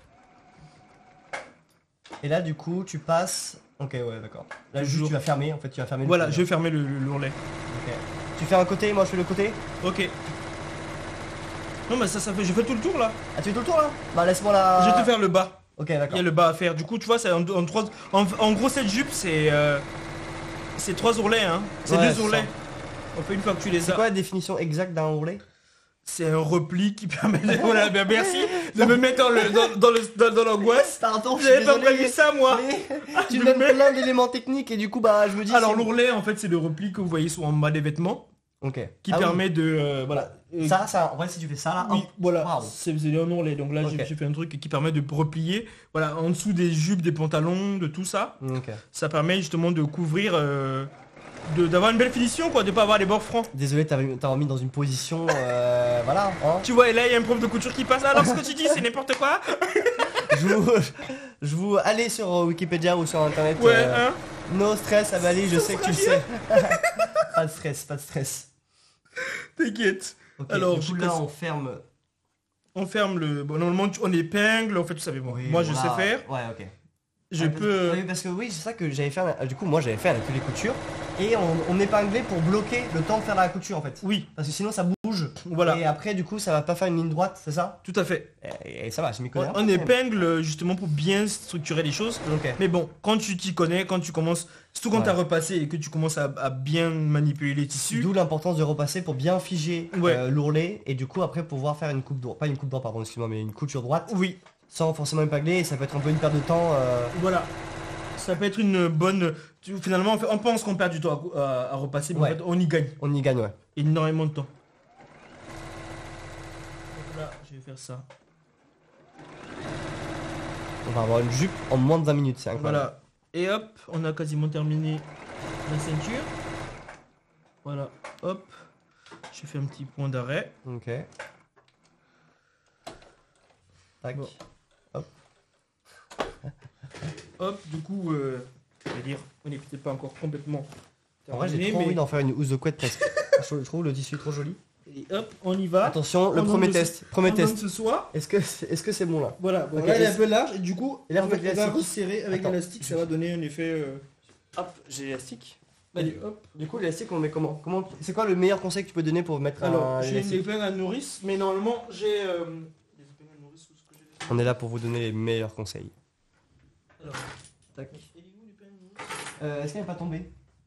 Et là, du coup, tu passes. Ok, ouais, d'accord. Là, juste, Toujours. tu vas fermer. En fait, tu vas fermer. Voilà, le je vais fermer le ourlet. Ok. Tu fais un côté, moi je fais le côté. Ok. Non mais ça fait, je fais tout le tour là. Ah, tu fais tout le tour là? Bah, laisse-moi la. Je vais te faire le bas. Ok, Il y d'accord. a le bas à faire. Du coup, tu vois, c'est en gros cette jupe, c'est 3 ourlets, hein. C'est Ouais, 2 c'est ourlets. ça. On fait une fois que tu les C'est as. quoi la définition exacte d'un ourlet? C'est un repli qui permet de... Voilà, bien merci de me mettre dans l'angoisse. Pardon, je suis J'avais pas désolé. prévu ça moi. Mais tu me donnes plein d'éléments techniques et du coup, bah, je me dis. Alors c'est- l'ourlet en fait c'est le repli que vous voyez sur en bas des vêtements Ok. qui Ah oui. permet de voilà. Ça, en vrai, si tu fais ça là. Oui, hop. voilà, Waouh. c'est un ourlet. Donc là, Ok. j'ai fait un truc qui permet de replier, voilà, en dessous des jupes, des pantalons, de tout ça. Ok. Ça permet justement de couvrir, d'avoir une belle finition, quoi, de pas avoir les bords francs. Désolé, t'as remis dans une position. Voilà. Hein. Tu vois, et là, il y a un prof de couture qui passe. Alors, ce que tu dis, c'est n'importe quoi. Je vous allez sur Wikipédia ou sur internet. Ouais, hein. No stress, Abali, je sais que tu le sais. Pas de stress, pas de stress. T'inquiète. Ok, Alors, du coup, je là, casse- on ferme. On ferme le. Bon, normalement, on épingle, on fait tout ça. Mais bon, Oui, moi, je voilà. sais faire. Ouais, ok. Je Ah, peux. Oui, parce que oui, c'est ça que j'avais fait. Du coup, moi, j'avais fait un atelier couture et on épinglait pour bloquer le temps de faire la couture en fait. Oui, Parce que sinon, ça bouge. voilà. Et après, du coup, ça va pas faire une ligne droite, c'est ça? Tout à fait. Et ça va, je m'y connais. un On peu, épingle justement pour bien structurer les choses. quand même. Ok. Mais bon, quand tu t'y connais, quand tu commences, surtout quand Ouais. tu as repassé et que tu commences à bien manipuler les tissus. D'où l'importance de repasser pour bien figer Ouais. l'ourlet et du coup après pouvoir faire une coupe droite, pas une coupe droite pardon excuse-moi mais une couture droite Oui, sans forcément épingler et ça peut être un peu une perte de temps. voilà. Ça peut être une bonne... Finalement, on pense qu'on perd du temps à repasser, mais Ouais. en fait, on y gagne On y gagne ouais. énormément de temps. Donc là, je vais faire ça. On va avoir une jupe en moins de 20 minutes, c'est incroyable. Voilà. Et hop, on a quasiment terminé la ceinture. Voilà, hop. J'ai fait un petit point d'arrêt. Ok. Tac. Bon. Hop, du coup, je vais dire, on n'est peut-être pas encore complètement En vrai j'ai terminé, trop mais... envie d'en faire une housse de couette presque. je trouve le tissu trop joli. Et hop, on y va. Attention, le On premier donne test. Premier On donne test. ce soir. Est-ce que c'est bon là? Voilà, bon, Ok, là, elle est et un peu large et du coup, et là, on faut va mettre l'élastique. resserrer avec Attends. l'élastique, ça va donner un effet... Hop, j'ai l'élastique. Allez, hop. Du coup l'élastique on le met comment? C'est quoi le meilleur conseil que tu peux donner pour mettre Alors, un j'ai une élastique? épingle à nourrice, mais normalement, j'ai... des épingles à nourrice, où est-ce que j'ai les- On est là pour vous donner les meilleurs conseils. Alors, Tac. elle est où, l'épingle à nourrice Est-ce qu'elle n'est pas tombée?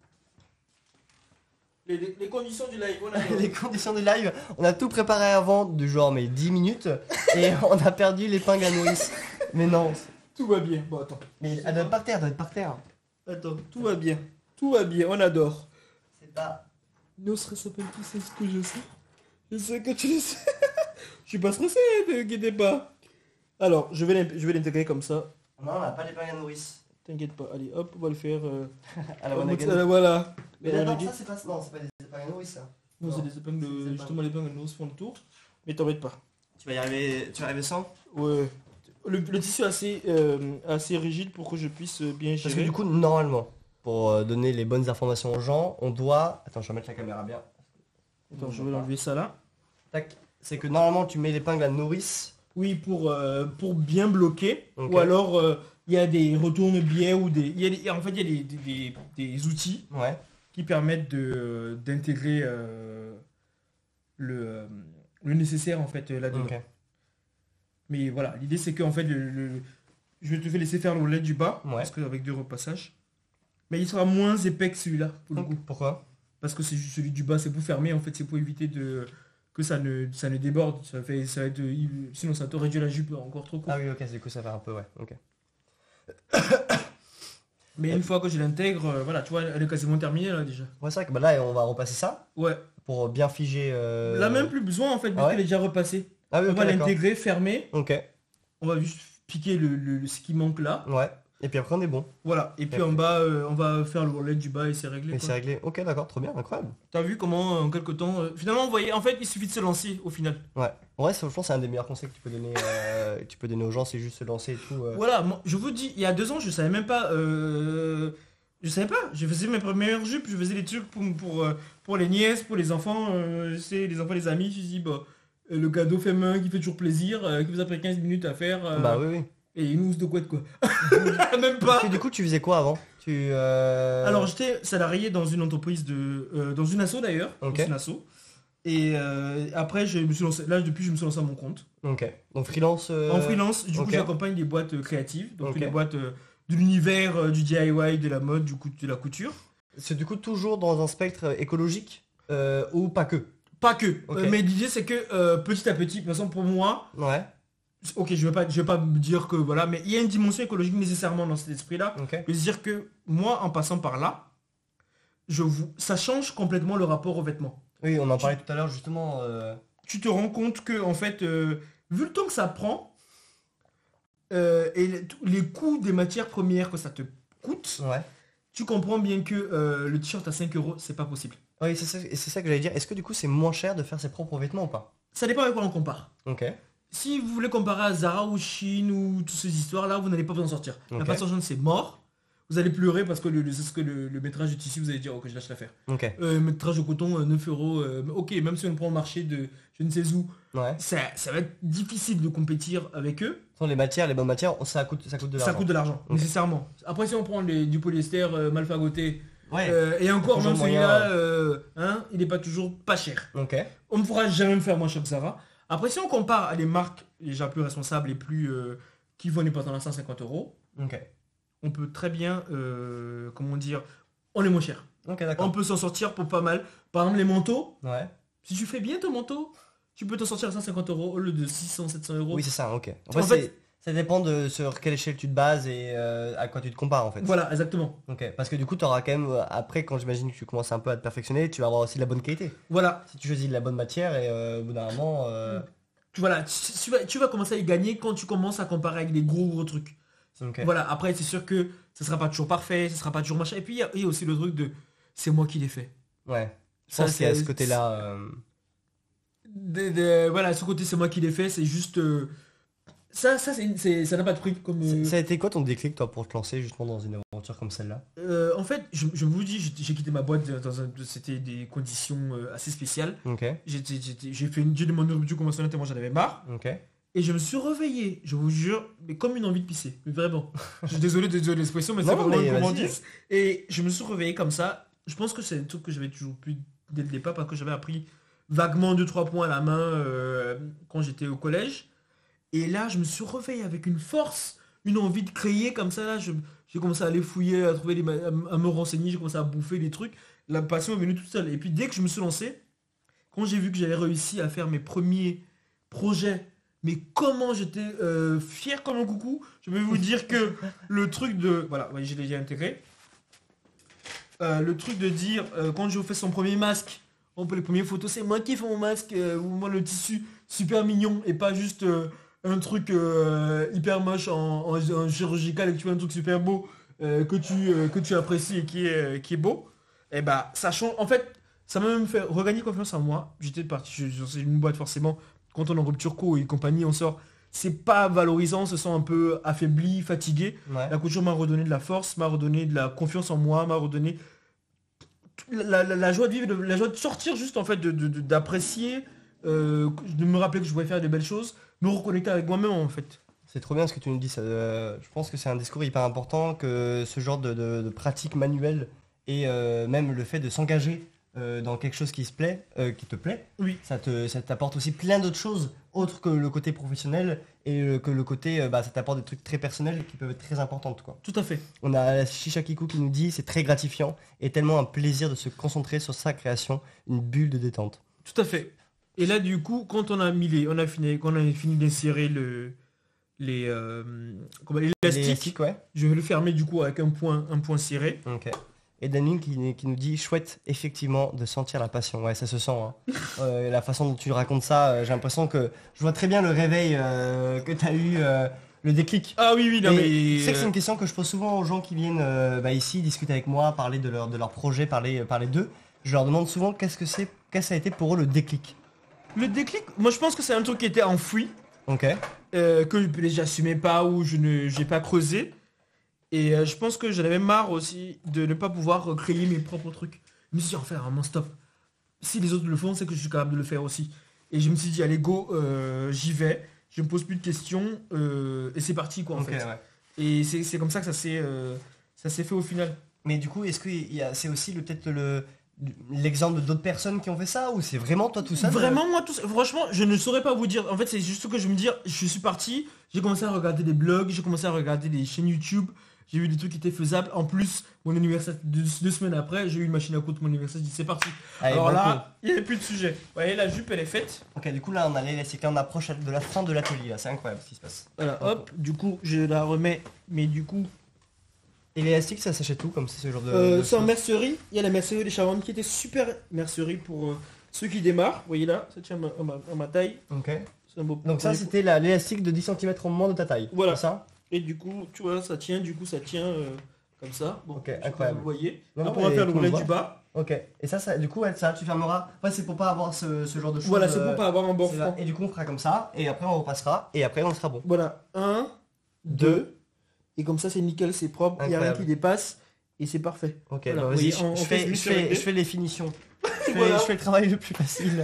les conditions du live, voilà. Les conditions du live, on a tout préparé avant, du genre mais 10 minutes, et on a perdu l'épingle à nourrice. Mais non, Tout va bien. Bon, attends. mais elle doit être par terre, elle doit être par terre. Attends, tout va bien. Tout va bien, on adore. C'est pas... No stress, appelle tout c'est ce que je sais. Je sais que tu le sais. Je suis pas stressé, ne t'inquiète pas. Alors, je vais l'intégrer comme ça. Non, on n'a pas l'épingle à nourrice. T'inquiète pas. Allez, hop, on va le faire. À la one Voilà. Mais là, non, ça c'est pas... Non, c'est pas des épingles à nourrice ça. Non, c'est des épingles, C'est pas- justement les épingles nous font le tour. Mais t'embête pas. Tu vas y arriver sans? Ouais. Le tissu est assez rigide pour que je puisse bien gérer. Parce que du coup, normalement, pour donner les bonnes informations aux gens, on doit... Attends, je vais mettre la caméra bien. Attends, je vais enlever ça là. Tac. C'est que normalement tu mets l'épingle à nourrice. Oui, pour bien bloquer. Ok. Ou alors, il y a des retourne-biais ou des... en fait, il y a des outils Ouais. qui permettent d'intégrer le nécessaire en fait là-dedans. Ok. Mais voilà, l'idée c'est que en fait, je vais te laisser faire le roulette du bas, Ouais. parce qu'avec 2 repassages. Mais il sera moins épais que celui-là, pour le coup. Pourquoi? Parce que c'est juste celui du bas, c'est pour fermer, en fait, c'est pour éviter que ça ne déborde. Ça va être, sinon ça te réduit la jupe encore trop court. Ah oui, ok, du coup ça fait un peu, ouais. Ok. Mais une fois que je l'intègre, voilà, tu vois, elle est quasiment terminée là déjà. Ouais, c'est vrai que bah, là on va repasser ça Ouais. pour bien figer. Là même plus besoin en fait, vu Ah ouais qu'elle est déjà repassée. Ah oui, On ok, va d'accord. l'intégrer, fermer. Ok. On va juste piquer ce qui manque là. Ouais. Et puis après on est bon. Voilà. Et puis Ok. en bas, on va faire le roulette du bas et c'est réglé. Et quoi. c'est réglé. Ok, d'accord, trop bien, incroyable. T'as vu comment en quelque temps. Finalement, vous voyez, en fait, il suffit de se lancer au final. Ouais. Ouais, je pense que c'est un des meilleurs conseils que tu peux donner aux gens, c'est juste se lancer et tout. Voilà, moi, je vous dis, il y a 2 ans, je savais même pas. Je savais pas. Je faisais mes premières jupes, je faisais des trucs pour les nièces, pour les enfants. Je sais, les enfants, les amis. Je dis, bah, le cadeau fait main qui fait toujours plaisir, qui vous a pris 15 minutes à faire. Bah oui, oui. Et une housse de couette, quoi. Même pas. Parce que du coup, tu faisais quoi avant? Alors, j'étais salarié dans une entreprise dans une asso d'ailleurs. Ok. Dans une asso. Et après, je me suis lancé. Là, depuis, je me suis lancé à mon compte. Ok. Donc freelance. En freelance, du coup, ok. j'accompagne des boîtes créatives. Donc, Ok. les boîtes de l'univers du DIY, de la mode, de la couture. C'est du coup toujours dans un spectre écologique ou pas que? Pas que. Ok. Mais l'idée, c'est que petit à petit, de toute façon, pour moi, Ouais. ok, je vais pas me dire que voilà, mais il y a une dimension écologique nécessairement dans cet esprit-là. Ok. Je veux dire que moi, en passant par là, ça change complètement le rapport aux vêtements. Oui, on en parlait tout à l'heure justement. Tu te rends compte que, en fait, vu le temps que ça prend, et les coûts des matières premières que ça te coûte, Ouais. tu comprends bien que le t-shirt à 5 euros, c'est pas possible. Oui, c'est ça que j'allais dire. Est-ce que du coup c'est moins cher de faire ses propres vêtements ou pas? Ça dépend avec quoi on compare. Ok. Si vous voulez comparer à Zara ou Chine ou toutes ces histoires-là, vous n'allez pas vous en sortir. La Ok. façon c'est mort. Vous allez pleurer parce que le métrage de tissu, vous allez dire, ok, je lâche l'affaire. Ok. Métrage de coton, 9 euros. Ok, même si on prend le marché de je ne sais où, Ouais. ça va être difficile de compétir avec eux. Sans les matières, les bonnes matières, ça coûte de l'argent. Ça coûte de l'argent, Ok. nécessairement. Après, si on prend du polyester mal fagoté, Ouais. et encore, Toujours même moyen, celui-là, il n'est pas toujours pas cher. Ok. On ne pourra jamais me faire moins cher que Zara. Après, si on compare à des marques déjà plus responsables et plus qui vont pas dans la 150 euros, Ok. on peut très bien, comment dire, on est moins cher. Ok, On d'accord. peut s'en sortir pour pas mal. Par exemple, les manteaux, Ouais. si tu fais bien ton manteau, tu peux t'en sortir à 150 euros au lieu de 600, 700 euros. Oui, c'est ça, ok. En fait- Ça dépend de sur quelle échelle tu te bases et à quoi tu te compares en fait. Voilà, exactement. Ok. Parce que du coup, tu auras quand même, après, quand j'imagine que tu commences un peu à te perfectionner, tu vas avoir aussi de la bonne qualité. Voilà. Si tu choisis de la bonne matière et au bout d'un moment. Voilà, tu vas commencer à y gagner quand tu commences à comparer avec des gros trucs. Ok. Voilà, après c'est sûr que ça sera pas toujours parfait, ça sera pas toujours machin. Et puis il y a aussi le truc de c'est moi qui l'ai fait. Ouais. Je Ça, pense qu'il y a c'est- ce côté-là. Voilà, ce côté c'est moi qui l'ai fait, c'est juste. Ça n'a pas de prix comme. Ça a été quoi ton déclic toi pour te lancer justement dans une aventure comme celle-là? En fait, je vous dis, j'ai quitté ma boîte c'était des conditions assez spéciales. Ok. J'ai demandé une rupture conventionnelle tellement j'en avais marre. Ok. Et je me suis réveillé, je vous jure, mais comme une envie de pisser. Mais vraiment. Je suis désolé de l'expression, mais c'est Non, vraiment mais une vas-y. gourmandise. Et je me suis réveillé comme ça. Je pense que c'est un truc que j'avais toujours pu dès le départ parce que j'avais appris vaguement 2-3 points à la main quand j'étais au collège. Et là, je me suis réveillé avec une force, une envie de créer comme ça. Là, j'ai commencé à aller fouiller, à trouver à me renseigner, j'ai commencé à bouffer des trucs. La passion est venue toute seule. Et puis dès que je me suis lancé, quand j'ai vu que j'avais réussi à faire mes premiers projets, mais comment j'étais fier comme un coucou, je vais vous dire que le truc de... Voilà, ouais, je l'ai déjà intégré. Le truc de dire, quand je fais son premier masque, on peut les premières photos, c'est moi qui fais mon masque, ou moi le tissu super mignon, et pas juste un truc hyper moche en chirurgical, et que tu vois un truc super beau que tu apprécies et qui est beau. Et bah, ça change. En fait, ça m'a même fait regagner confiance en moi. J'étais parti, c'est une boîte forcément. Quand on est en rupture co et compagnie, on sort. C'est pas valorisant, on se sent un peu affaibli, fatigué. Ouais. La couture m'a redonné de la force, m'a redonné de la confiance en moi, m'a redonné la joie de vivre, la joie de sortir juste en fait, d'apprécier, de me rappeler que je pouvais faire de belles choses, me reconnecter avec moi-même en fait. C'est trop bien ce que tu nous dis. Ça, je pense que c'est un discours hyper important, que ce genre de pratique manuelle et même le fait de s'engager dans quelque chose qui te plaît, Oui. ça t'apporte aussi plein d'autres choses autres que le côté professionnel et que le côté, ça t'apporte des trucs très personnels qui peuvent être très importants, quoi. Tout à fait. On a Shisha Kiku qui nous dit c'est très gratifiant et tellement un plaisir de se concentrer sur sa création, une bulle de détente. Tout à fait. Et là du coup, quand on a fini d'insérer l'élastique, L'élastique, ouais. je vais le fermer du coup avec un point serré. Ok. Et Danine qui nous dit chouette effectivement de sentir la passion. Ouais, ça se sent. Hein. La façon dont tu racontes ça, j'ai l'impression que je vois très bien le réveil que tu as eu, le déclic. Ah oui, non Et mais... tu sais que c'est une question que je pose souvent aux gens qui viennent ici discuter avec moi, parler de leur projet, parler d'eux. Je leur demande souvent qu'est-ce que ça a été pour eux le déclic. Le déclic, moi je pense que c'est un truc qui était enfoui, Ok. que j'assumais pas ou j'ai pas creusé. Et je pense que j'en avais marre aussi de ne pas pouvoir créer mes propres trucs. Je me suis dit, en faire un stop. Si les autres le font, c'est que je suis capable de le faire aussi. Et je me suis dit, allez go, j'y vais. Je me pose plus de questions et c'est parti quoi en Ok, fait. ouais. Et c'est comme ça que ça s'est fait au final. Mais du coup, est-ce que c'est aussi l'exemple d'autres personnes qui ont fait ça ou c'est vraiment toi tout seul Vraiment moi tout ça, franchement je ne saurais pas vous dire. En fait c'est juste que je me dis, je suis parti, j'ai commencé à regarder des blogs, j'ai commencé à regarder des chaînes YouTube. J'ai vu des trucs qui étaient faisables. En plus, mon anniversaire, 2 semaines après, j'ai eu une machine à coudre mon anniversaire. J'ai dit c'est parti. Allez, Alors banco. là, il n'y avait plus de sujet. Vous voyez, la jupe elle est faite. Ok, du coup là on approche de la fin de l'atelier là, c'est incroyable ce qui se passe. Voilà, hop, du coup je la remets. Mais du coup, Et l'élastique ça s'achète tout comme c'est ce genre c'est en choses mercerie. Il y a la mercerie des Chavannes qui était super mercerie pour ceux qui démarrent. Vous voyez là, ça tient à ma taille. Ok. C'est un beau Donc ça c'était l'élastique de 10 cm en moins de ta taille. Voilà. C'est ça. Et du coup, tu vois, ça tient comme ça. Bon, Ok, je sais pas incroyable. si vous voyez. Non, Après, on va mais faire le tout le volet monde du voit. bas. Ok. Et ça du coup ouais, ça tu fermeras. Ouais, c'est pour pas avoir ce genre de choses. Voilà, c'est pour pas avoir un bord c'est là. franc. Et du coup on fera comme ça et après on repassera et après on sera bon. Voilà, 1, 2. Et comme ça, c'est nickel, c'est propre, il n'y a rien Incroyable. qui dépasse. Et c'est parfait. Ok, Voilà, bah, vous vas-y, voyez, on fait ce je fais les finitions. Voilà. Je fais le travail le plus facile.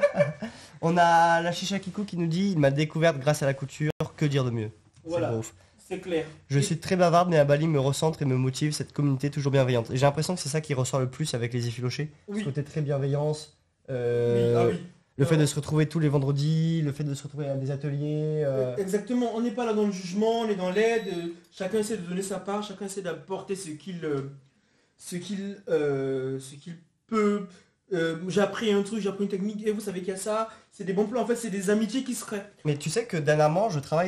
On a la Shisha Kiku qui nous dit il m'a découverte grâce à la couture, que dire de mieux. Voilà. C'est beau. C'est clair. Je suis très bavarde mais à Bali me recentre et me motive cette communauté toujours bienveillante. Et j'ai l'impression que c'est ça qui ressort le plus avec les effilochés. Oui. Ce côté très bienveillance. Oui, ah oui. Le fait de se retrouver tous les vendredis, le fait de se retrouver à des ateliers. Exactement, on n'est pas là dans le jugement, on est dans l'aide. Chacun essaie de donner sa part, chacun essaie d'apporter ce qu'il peut. J'ai appris un truc, j'ai appris une technique, et vous savez qu'il y a ça. C'est des bons plans, en fait, c'est des amitiés qui se créent. Mais tu sais que dernièrement,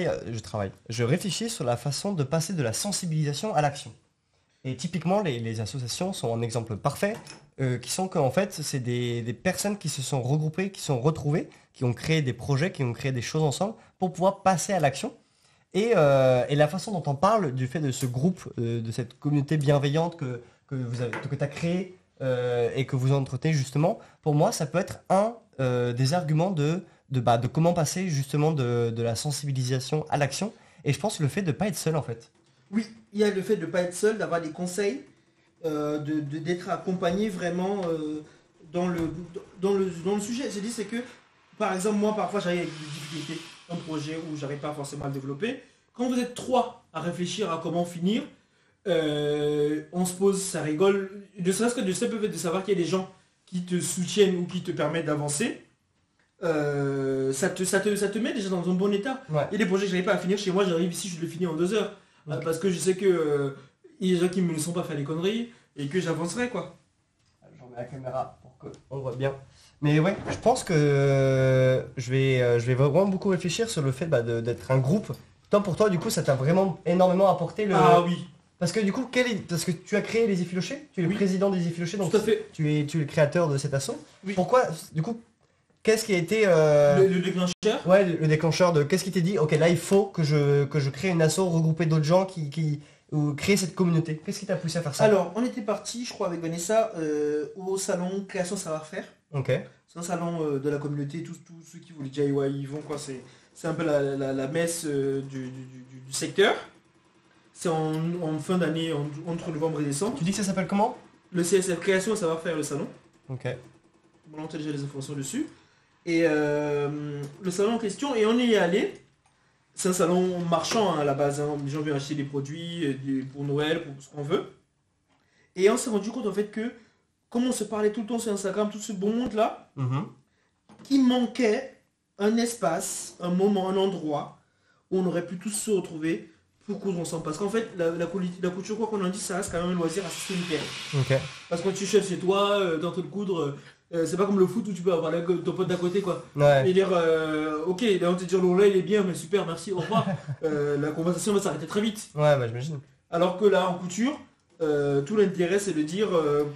je réfléchis sur la façon de passer de la sensibilisation à l'action. Et typiquement, les associations sont un exemple parfait, qui sont qu'en fait, c'est des personnes qui se sont regroupées, qui sont retrouvées, qui ont créé des projets, qui ont créé des choses ensemble pour pouvoir passer à l'action. Et la façon dont on parle du fait de ce groupe, de cette communauté bienveillante que tu as créée et que vous entretenez justement, pour moi, ça peut être un des arguments de comment passer justement de la sensibilisation à l'action. Et je pense le fait de ne pas être seul en fait. Oui, il y a le fait de ne pas être seul, d'avoir des conseils, d'être accompagné vraiment dans le sujet. J'ai dit, c'est que, par exemple, moi, parfois, j'arrive avec des difficultés, un projet où j'arrive pas forcément à le développer. Quand vous êtes 3 à réfléchir à comment finir, on se pose, ça rigole. Ne serait-ce que de simple fait de savoir qu'il y a des gens qui te soutiennent ou qui te permettent d'avancer, ça te met déjà dans un bon état. Ouais. Il y a des projets que je n'arrive pas à finir chez moi, j'arrive ici, je le finis en 2 heures. Ok. Parce que je sais que il y a des gens qui me laissent pas faire des conneries et que j'avancerai quoi. Je remets la caméra pour qu'on voit bien. Mais ouais, je pense que je vais vraiment beaucoup réfléchir sur le fait d'être un groupe. Toi, pour toi, du coup, ça t'a vraiment énormément apporté le... Ah oui, Parce que du coup, parce que tu as créé les effilochés, tu es le Oui. président des effilochés, donc tout à fait. tu es le créateur de cet assaut. Oui. Pourquoi, du coup, qu'est-ce qui a été Le déclencheur. ouais, le déclencheur de... Qu'est-ce qui t'est dit, ok, là, il faut que je crée une asso, regrouper d'autres gens ou créer cette communauté. Qu'est-ce qui t'a poussé à faire ça? Alors, on était parti, je crois, avec Vanessa, au salon Création Savoir-Faire. Ok. C'est un salon de la communauté, tous ceux qui voulaient DIY y vont quoi. C'est un peu la messe du secteur. C'est en fin d'année, entre novembre et décembre. Tu dis que ça s'appelle comment? le CSF Création et Savoir-faire, le salon. Ok. Bon, on a déjà les informations dessus. Et le salon en question, et on y est allé. C'est un salon marchand hein, à la base. Hein. Les gens viennent acheter des produits pour Noël, pour ce qu'on veut. Et on s'est rendu compte en fait que, comme on se parlait tout le temps sur Instagram, tout ce bon monde là, qu'il manquait un espace, un moment, un endroit où on aurait pu tous se retrouver pour coudre ensemble. Parce qu'en fait, la couture, quoi qu'on en dise, ça reste quand même un loisir assez solitaire. Ok. Parce que quand tu chefs chez toi, t'es en train de coudre, c'est pas comme le foot où tu peux avoir ton pote d'à côté quoi. Ouais. Et dire, ok, là on te dit là il est bien, mais super, merci, au revoir. La conversation va s'arrêter très vite. Ouais, bah j'imagine. Alors que là, en couture, tout l'intérêt c'est de dire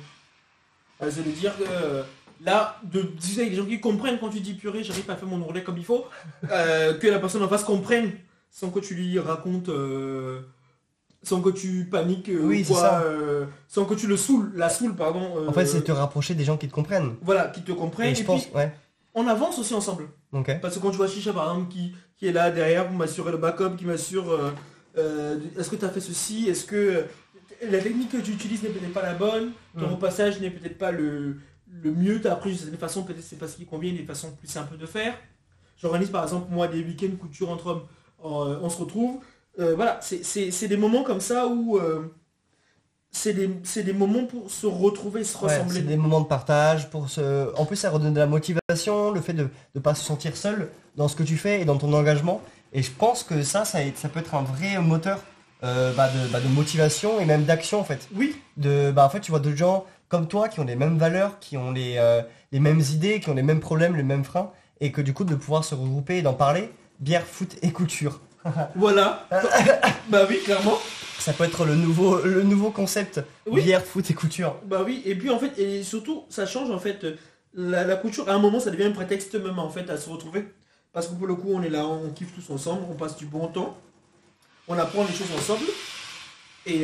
que là, de discuter avec des gens qui comprennent quand tu dis purée, j'arrive pas à faire mon ourlet comme il faut, que la personne en face comprenne sans que tu lui racontes, sans que tu paniques, Oui, ou c'est quoi, ça. sans que tu la saoules, pardon. En fait, c'est te rapprocher des gens qui te comprennent. Voilà, qui te comprennent. Et Et, je pense, puis, ouais. on avance aussi ensemble. Ok. Parce que quand tu vois Chicha, par exemple, qui est là derrière pour m'assurer le backup, qui m'assure est-ce que tu as fait ceci, est-ce que la technique que tu utilises n'est peut-être pas la bonne, ton repassage n'est peut-être pas le mieux, tu as appris d'une certaine façon, peut-être c'est pas ce qui convient, des façons plus simples de faire. J'organise par exemple moi des week-ends couture entre hommes, on se retrouve. Voilà, c'est des moments comme ça où c'est des moments pour se retrouver, se Ouais, ressembler. c'est des moments de partage pour se. En plus, ça redonne de la motivation, le fait de ne pas se sentir seul dans ce que tu fais et dans ton engagement. Et je pense que ça peut être un vrai moteur de motivation et même d'action en fait. Oui, En fait, tu vois d'autres gens comme toi qui ont les mêmes valeurs, qui ont les mêmes idées, qui ont les mêmes problèmes, les mêmes freins, et que du coup de pouvoir se regrouper et d'en parler, bière, foot et couture. voilà. Bah oui, clairement. Ça peut être le nouveau concept, Oui. bière, foot et couture. Bah oui, et puis en fait, et surtout, ça change en fait, la couture, à un moment, ça devient un prétexte même en fait à se retrouver. Parce que pour le coup, on est là, on kiffe tous ensemble, on passe du bon temps, on apprend les choses ensemble, et,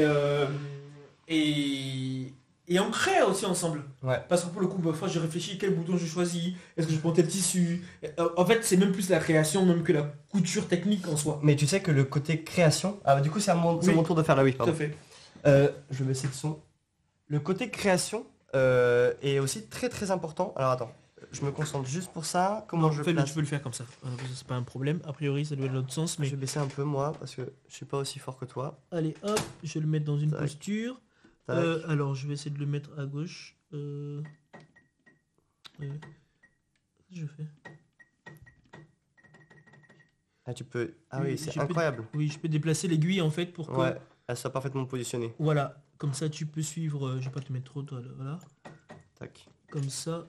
et on crée aussi ensemble. Ouais. Parce que pour le coup, parfois, je réfléchis quel bouton je choisis, est-ce que je prends tel tissu. En fait, c'est même plus la création même que la couture technique en soi. Mais tu sais que le côté création... Ah bah du coup c'est Oui. mon tour de faire la oui, Tout à pardon. fait. Je vais baisser le son. Le côté création est aussi très très important. Alors attends, je me concentre juste pour ça. Comment je Fais-le, place tu peux le faire comme ça. C'est pas un problème. A priori, ça doit être l'autre sens, mais... Je vais baisser un peu moi parce que je suis pas aussi fort que toi. Allez, hop, je vais le mettre dans une Tac. posture. Tac. Alors, je vais essayer de le mettre à gauche. Qu'est-ce que je fais? Ah tu peux... Ah Oui, oui, c'est je peux- incroyable. Oui, je peux déplacer l'aiguille en fait pour que... Ouais, elle soit parfaitement positionnée. Voilà, comme ça tu peux suivre... je vais pas te mettre trop, toi, là, voilà. Tac. Comme ça.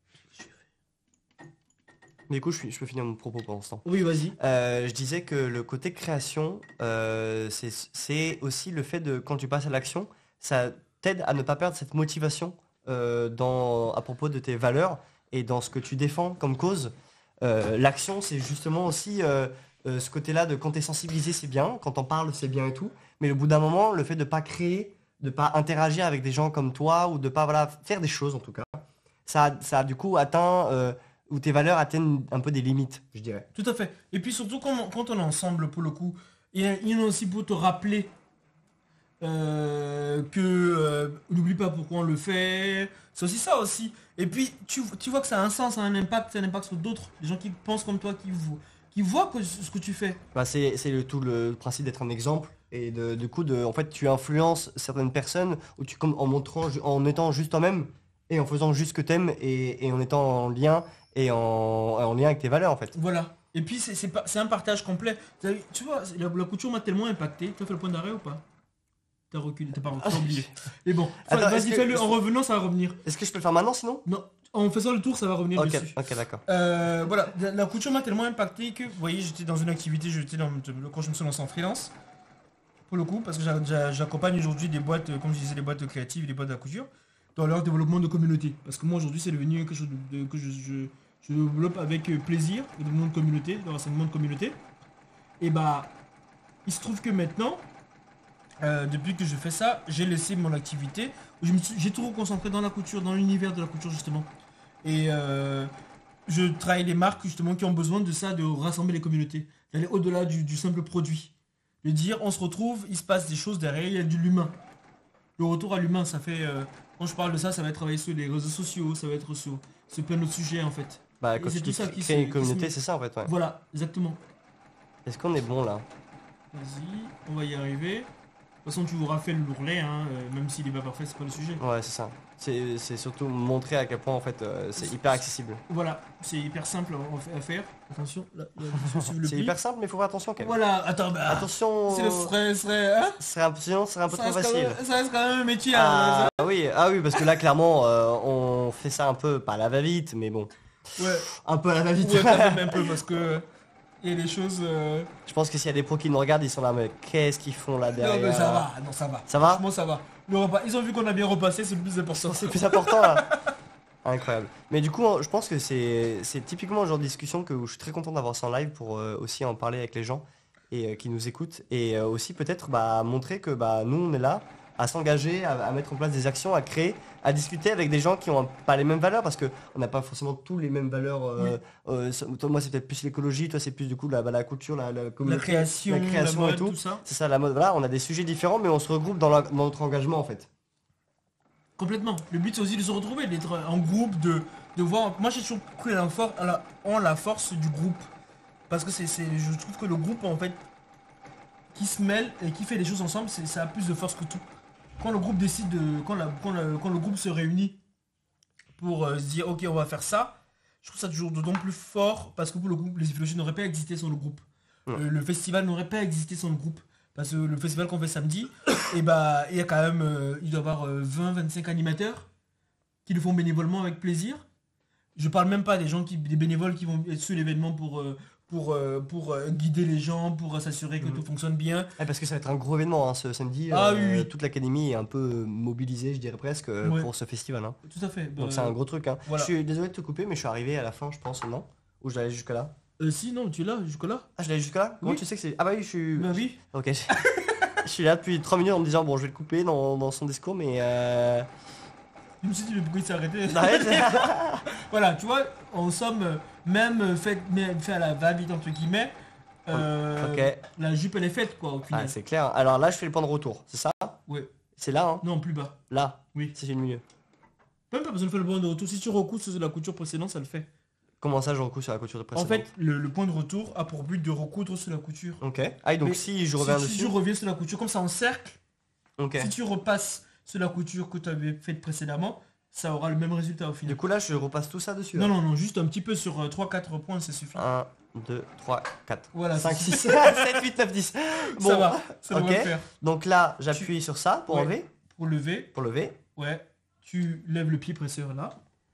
Mais du coup je peux finir mon propos pour l'instant. Oui, vas-y. Je disais que le côté création, c'est aussi le fait de, quand tu passes à l'action, ça t'aide à ne pas perdre cette motivation à propos de tes valeurs et dans ce que tu défends comme cause. L'action, c'est justement aussi ce côté-là de quand t'es sensibilisé, c'est bien, quand t'en parles, c'est bien et tout. Mais au bout d'un moment, le fait de pas créer, de pas interagir avec des gens comme toi ou de pas faire des choses en tout cas, ça a du coup atteint... où tes valeurs atteignent un peu des limites, je dirais. Tout à fait. Et puis surtout quand on est ensemble pour le coup, il y en a aussi pour te rappeler n'oublie pas pourquoi on le fait. C'est aussi ça aussi. Et puis tu vois que ça a un sens, ça a un impact sur d'autres. Des gens qui pensent comme toi, qui voient ce que tu fais. Bah, c'est tout le principe d'être un exemple et du coup en fait tu influences certaines personnes où en étant juste toi-même et en faisant juste ce que t'aimes et en étant en lien en lien avec tes valeurs en fait. Voilà. Et puis c'est un partage complet. Tu vois, la couture m'a tellement impacté. Tu as fait le point d'arrêt ou pas? T'as reculé, t'as pas oublié. Et bon, Attends, vas-y, fais-le. En revenant, ça va revenir. Est-ce que je peux le faire maintenant sinon? Non, en faisant le tour, ça va revenir Ok, dessus. ok, d'accord. Voilà, la couture m'a tellement impacté que, vous voyez, j'étais dans une activité, quand je me suis lancé en freelance, pour le coup, parce que j'accompagne aujourd'hui des boîtes, comme je disais, des boîtes créatives, des boîtes de la couture, dans leur développement de communauté. Parce que moi, aujourd'hui, c'est devenu quelque chose que je développe avec plaisir, le développement de communauté, le renseignement de communauté. Et bah, il se trouve que maintenant, depuis que je fais ça, j'ai laissé mon activité, où j'ai tout reconcentré dans la couture, dans l'univers de la couture justement. Et je travaille les marques justement qui ont besoin de ça, de rassembler les communautés, d'aller au-delà du simple produit. De dire on se retrouve, il se passe des choses derrière, il y a de l'humain. Le retour à l'humain, ça fait Quand je parle de ça, ça va être travailler sur les réseaux sociaux, ça va être sur plein d'autres sujets en fait. Bah, Et quand c'est tu tout dis ça qui créer une se communauté, met. c'est ça en fait, ouais. Voilà, exactement. Est-ce qu'on est bon là? Vas-y, on va y arriver. De toute façon, tu auras fait l'ourlet, hein, même s'il est pas parfait, c'est pas le sujet. Ouais, c'est ça. C'est surtout montrer à quel point en fait c'est hyper accessible. Voilà, c'est hyper simple à faire. Attention, là, il faut suivre le C'est pli. hyper simple, mais il faut faire attention quand même. Voilà, attends, bah, Attention, c'est le frais, hein sinon, c'est un peu ça trop reste, quand facile. même, ça reste quand même un métier. Hein, Ah oui, parce que là clairement on fait ça un peu, pas à la va-vite, mais bon, ouais, un peu à la va-vite. ouais, quand même un peu parce que il y a des choses. Je pense que s'il y a des pros qui nous regardent, ils sont là, mais qu'est-ce qu'ils font là derrière? Non, mais ça va, non, ça va. Ça va? Franchement, ça va. Le repas, ils ont vu qu'on a bien repassé, c'est le plus important. C'est le plus important là. Incroyable. Mais du coup, je pense que c'est typiquement le genre de discussion où je suis très content d'avoir ça en live pour aussi en parler avec les gens et qui nous écoutent et aussi peut-être montrer que nous on est là à s'engager, à mettre en place des actions, à créer, à discuter avec des gens qui ont pas les mêmes valeurs parce que on n'a pas forcément tous les mêmes valeurs. Toi, moi c'est peut-être plus l'écologie, toi c'est plus du coup la culture, la communauté, La création, et la mode, tout. tout ça. C'est ça la mode. Voilà, on a des sujets différents mais on se regroupe dans notre engagement en fait. Complètement. Le but c'est aussi de se retrouver, d'être en groupe, de voir. Moi j'ai toujours cru en la force du groupe. Parce que je trouve que le groupe en fait qui se mêle et qui fait des choses ensemble, ça a plus de force que tout. Quand le groupe décide quand le groupe se réunit pour se dire ok on va faire ça, je trouve ça toujours d'autant plus fort parce que pour le groupe, les Iflochés n'auraient pas existé sans le groupe. Le festival n'aurait pas existé sans le groupe. Parce que le festival qu'on fait samedi, il y a quand même, il doit y avoir 20-25 animateurs qui le font bénévolement avec plaisir. Je parle même pas des bénévoles qui vont être sur l'événement pour guider les gens, pour s'assurer que tout fonctionne bien. Parce que ça va être un gros événement hein, ce samedi. Oui. Toute l'académie est un peu mobilisée, je dirais presque, pour ce festival. Hein. Tout à fait. Donc c'est un gros truc. Hein. Voilà. Je suis désolé de te couper, mais je suis arrivé à la fin, je pense, non? Ou je dois aller jusque là? Si, non, tu es là, jusque-là. Ah, je dois aller jusque là? Comment Oui. tu sais que c'est... Ah bah oui, je suis... Bah oui. Ok. Je suis là depuis 3 minutes en me disant, bon, je vais le couper dans son discours, mais... Je me suis dit, mais pourquoi il s'est arrêté? Arrête. Voilà, tu vois, en somme, même fait à la va-vite, entre guillemets, Ok. la jupe elle est faite, quoi, au final. Ah, c'est clair. Alors là, je fais le point de retour, c'est ça? Ouais. C'est là, hein? Non, plus bas. Là? Oui. C'est le milieu. Même pas besoin de faire le point de retour. Si tu recousses sur la couture précédente, ça le fait. Comment ça, je recours sur la couture de En précédente? fait, le point de retour a pour but de recoudre sur la couture. Ok. Ah, et donc Mais si je reviens si dessus... tu reviens sur la couture comme ça en cercle, Ok. si tu repasses sur la couture que tu avais faite précédemment, ça aura le même résultat au final. Du coup, là, je repasse tout ça dessus. Non, non, non, juste un petit peu sur 3-4 points, ça suffit. 1, 2, 3, 4, Voilà, 5, ça 6, 7, 8, 9, 10. Bon, ça va, ça devrait ok. le faire. Donc là, j'appuie sur ça pour Ouais. enlever, Pour lever, pour lever. ouais, tu lèves le pied presseur là.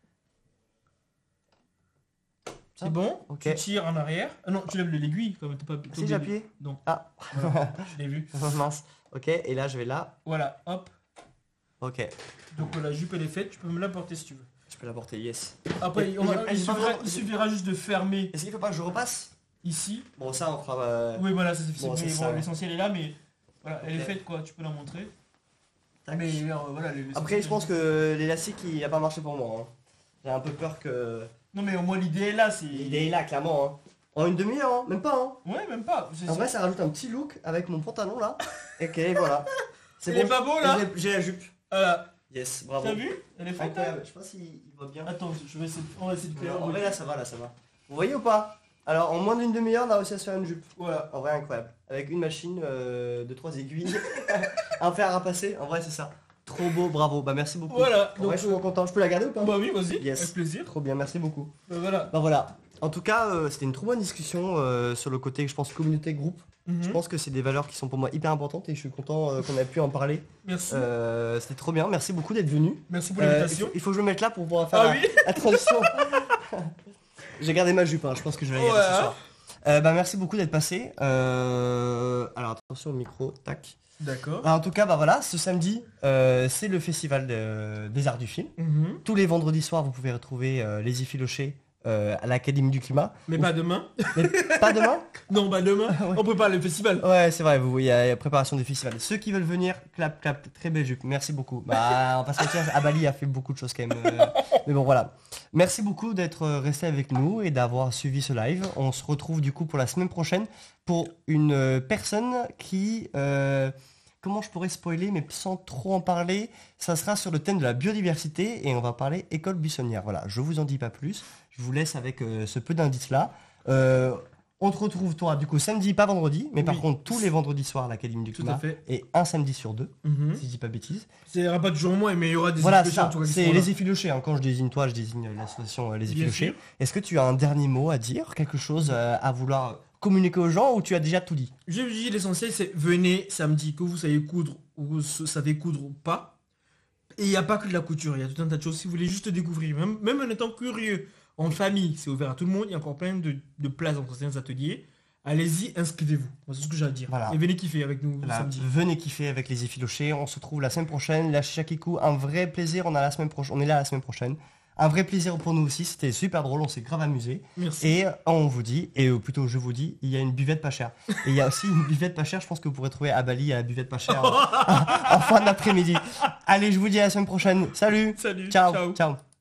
Ça. C'est bon, Ok. tu tires en arrière. Ah non, tu lèves l'aiguille comme t'as pas... t'as Si oublié j'ai de- appuyé. Non, Ah, voilà, je l'ai vu. mince. Ok, et là, je vais là. Voilà, hop. Ok. Donc la jupe elle est faite, tu peux me la porter si tu veux. Je peux la porter, yes. Après, Et- il j'ai pas suffira, besoin- il suffira juste de fermer Est-ce qu'il faut pas que je repasse? ici. Bon, ça, on fera... Oui, voilà, ça c'est Bon, c'est mais ça. bon, l'essentiel est là, mais voilà, elle est Ok. faite quoi, tu peux la montrer. Tac. Mais voilà, Après, je pense que l'élastique, il a pas marché pour moi. Hein. J'ai un peu peur que... Non, mais au moins l'idée est là, c'est. L'idée est là, clairement. Hein. En une demi-heure, hein. Même pas. Hein. Ouais, même pas. En vrai, ça rajoute un petit look avec mon pantalon, là. Ok, voilà. C'est Elle est pas beau là. J'ai la jupe. Voilà. Yes, bravo. T'as vu? Elle est faite. Incroyable. Je sais pas s'il voit bien. Attends, on va essayer de faire. En vrai, là, ça va, là, ça va. Vous voyez ou pas? Alors, en moins d'une demi-heure, on a réussi à se faire une jupe. Voilà. En vrai, incroyable. Avec une machine de 3 aiguilles, un fer à passer. En vrai, c'est ça. Trop beau, bravo. Bah, merci beaucoup. Voilà. En vrai, je suis trop content. Je peux la garder ou pas? Bah oui, vas-y. Yes. Avec plaisir. Trop bien, merci beaucoup. Voilà. Bah voilà. En tout cas, c'était une trop bonne discussion sur le côté, je pense, communauté, groupe. Je Mhm. pense que c'est des valeurs qui sont pour moi hyper importantes et je suis content qu'on ait pu en parler. Merci. C'était trop bien. Merci beaucoup d'être venu. Merci pour l'invitation. Il faut que je me mette là pour pouvoir faire Ah la, oui. la transition. J'ai gardé ma jupe, hein, je pense que je vais la garder Ouais. ce soir. Bah, merci beaucoup d'être passé. Alors attention au micro, tac. D'accord. Alors, en tout cas, bah voilà, ce samedi, c'est le festival des arts du film. Mhm. Tous les vendredis soirs, vous pouvez retrouver les Effilochés à l'Académie du Climat. Mais pas demain. Mais pas demain? Non, bah demain. Ouais. On prépare le festival. Ouais, c'est vrai, il y a préparation des festivals. Ceux qui veulent venir, clap, clap, très belle jupe, merci beaucoup. Bah, on va pas se mentir, Abali a fait beaucoup de choses quand même. Mais bon, voilà. Merci beaucoup d'être resté avec nous et d'avoir suivi ce live. On se retrouve du coup pour la semaine prochaine pour une personne qui comment je pourrais spoiler, mais sans trop en parler. Ça sera sur le thème de la biodiversité et on va parler école buissonnière. Voilà, je vous en dis pas plus. Je vous laisse avec ce peu d'indices-là. On te retrouve, toi, du coup, samedi, pas vendredi, mais par contre, tous les vendredis soirs à l'Académie du Tout Climat. à fait. Et un samedi sur 2, Mhm. si je dis pas bêtises. Il n'y aura pas toujours moins, mais il y aura des Voilà, effilochés, ça, en tout cas, qui c'est seront là. les effilochés. Hein. Quand je désigne toi, je désigne l'association Les Bien Effilochés. sûr. Est-ce que tu as un dernier mot à dire, quelque chose à vouloir communiquer aux gens ou tu as déjà tout dit? Je vous dis, l'essentiel, c'est venez samedi, que vous savez coudre ou vous savez coudre ou pas. Et il n'y a pas que de la couture, il y a tout un tas de choses. Si vous voulez juste découvrir, même en étant curieux, en famille, c'est ouvert à tout le monde. Il y a encore plein de places dans certains ateliers. Allez-y, inscrivez-vous. Moi, c'est ce que j'ai à dire. Voilà. Et venez kiffer avec nous Voilà, samedi. venez kiffer avec les effilochés. On se retrouve la semaine prochaine. La Shakiku, un vrai plaisir. On est là la semaine prochaine. Un vrai plaisir pour nous aussi. C'était super drôle. On s'est grave amusé. Merci. Et on vous dit, et plutôt je vous dis, il y a une buvette pas chère. Et il y a aussi une buvette pas chère. Je pense que vous pourrez trouver à Bali à la buvette pas chère en fin d'après-midi. Allez, je vous dis à la semaine prochaine. Salut. Salut. Ciao. Ciao.